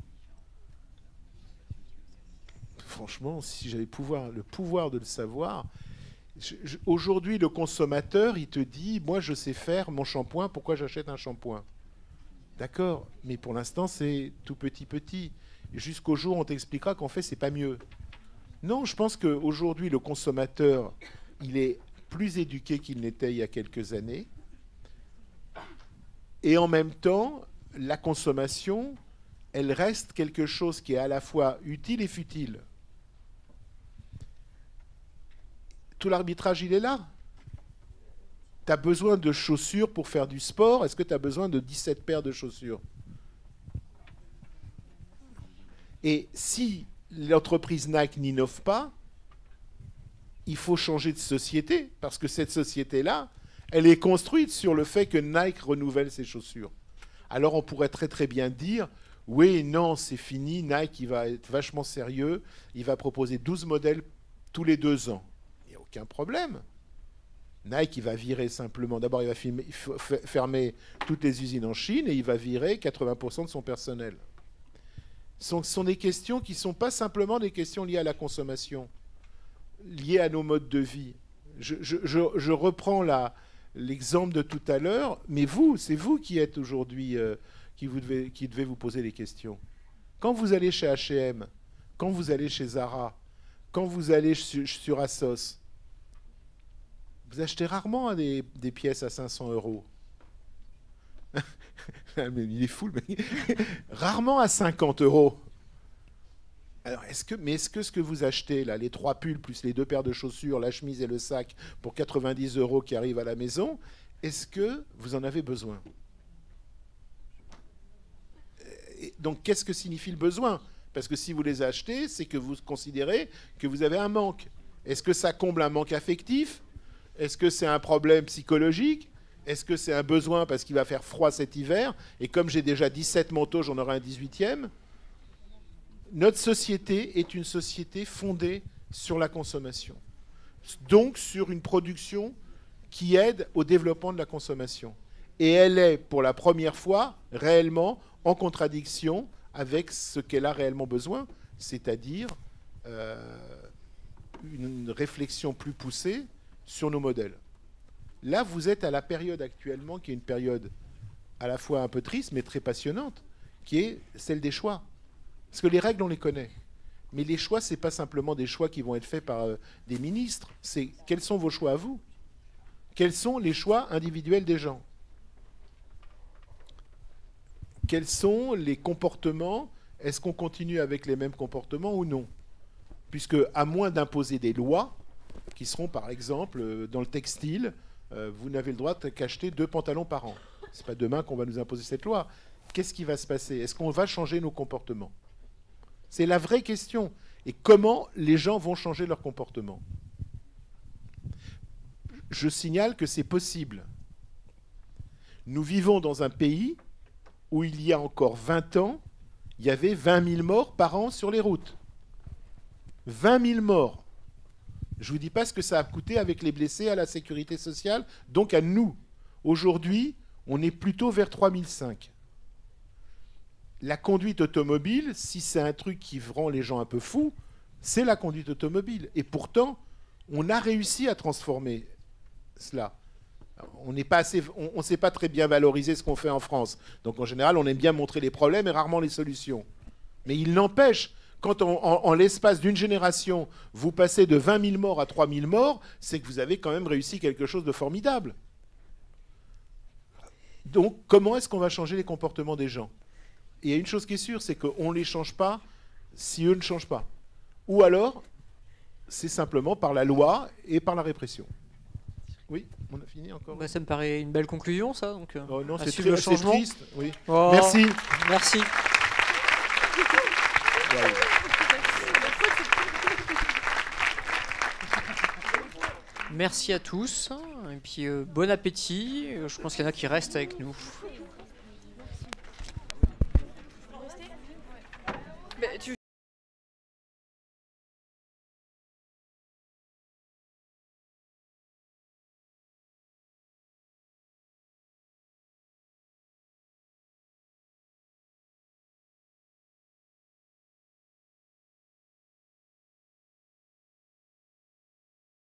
Franchement, si j'avais le pouvoir de le savoir, aujourd'hui le consommateur il te dit moi je sais faire mon shampoing, pourquoi j'achète un shampoing? D'accord, mais pour l'instant c'est tout petit. Jusqu'au jour où on t'expliquera qu'en fait c'est pas mieux. Non, je pense qu'aujourd'hui le consommateur il est plus éduqué qu'il n'était il y a quelques années. Et en même temps, la consommation, elle reste quelque chose qui est à la fois utile et futile. Tout l'arbitrage, il est là. Tu as besoin de chaussures pour faire du sport. Est-ce que tu as besoin de 17 paires de chaussures? Et si l'entreprise Nike n'innove pas, il faut changer de société, parce que cette société-là, elle est construite sur le fait que Nike renouvelle ses chaussures. Alors on pourrait très très bien dire, oui, non, c'est fini, Nike il va être vachement sérieux, il va proposer 12 modèles tous les 2 ans. Il n'y a aucun problème. Nike, il va virer simplement, d'abord il va fermer toutes les usines en Chine et il va virer 80% de son personnel. Ce sont des questions qui ne sont pas simplement des questions liées à la consommation, liées à nos modes de vie. Je reprends l'exemple de tout à l'heure, mais c'est vous qui êtes aujourd'hui, qui devez vous poser les questions. Quand vous allez chez H&M, quand vous allez chez Zara, quand vous allez sur Asos, vous achetez rarement des pièces à 500 €. Mais il est fou, mais rarement à 50 €. Alors, est-ce que ce que vous achetez, là, les 3 pulls, plus les 2 paires de chaussures, la chemise et le sac, pour 90 € qui arrivent à la maison, est-ce que vous en avez besoin? Donc, qu'est-ce que signifie le besoin? Parce que si vous les achetez, c'est que vous considérez que vous avez un manque. Est-ce que ça comble un manque affectif? Est-ce que c'est un problème psychologique? Est-ce que c'est un besoin parce qu'il va faire froid cet hiver? Et comme j'ai déjà 17 manteaux, j'en aurai un 18e. Notre société est une société fondée sur la consommation. Donc sur une production qui aide au développement de la consommation. Et elle est, pour la première fois, réellement en contradiction avec ce qu'elle a réellement besoin, c'est-à-dire une réflexion plus poussée sur nos modèles. Là, vous êtes à la période actuellement, qui est une période à la fois un peu triste, mais très passionnante, qui est celle des choix. Parce que les règles, on les connaît. Mais les choix, ce n'est pas simplement des choix qui vont être faits par des ministres. C'est quels sont vos choix à vous? Quels sont les choix individuels des gens? Quels sont les comportements? Est-ce qu'on continue avec les mêmes comportements ou non? Puisque, à moins d'imposer des lois, qui seront par exemple dans le textile, vous n'avez le droit qu'acheter 2 pantalons par an. Ce n'est pas demain qu'on va nous imposer cette loi. Qu'est-ce qui va se passer? Est-ce qu'on va changer nos comportements? C'est la vraie question. Et comment les gens vont changer leur comportement? Je signale que c'est possible. Nous vivons dans un pays où il y a encore 20 ans, il y avait 20 000 morts par an sur les routes. 20 000 morts. Je ne vous dis pas ce que ça a coûté avec les blessés à la sécurité sociale, donc à nous. Aujourd'hui, on est plutôt vers 3005. La conduite automobile, si c'est un truc qui rend les gens un peu fous, c'est la conduite automobile. Et pourtant, on a réussi à transformer cela. On ne sait pas très bien valoriser ce qu'on fait en France. Donc en général, on aime bien montrer les problèmes et rarement les solutions. Mais il n'empêche, quand en l'espace d'une génération, vous passez de 20 000 morts à 3 000 morts, c'est que vous avez quand même réussi quelque chose de formidable. Donc comment est-ce qu'on va changer les comportements des gens? Et il y a une chose qui est sûre, c'est qu'on ne les change pas si eux ne changent pas. Ou alors, c'est simplement par la loi et par la répression. Oui, on a fini encore. Ça me paraît une belle conclusion, ça. Donc, oh non, c'est le changement. Triste. Oui. Oh, merci. Merci. Merci à tous. Et puis bon appétit. Je pense qu'il y en a qui restent avec nous. Tu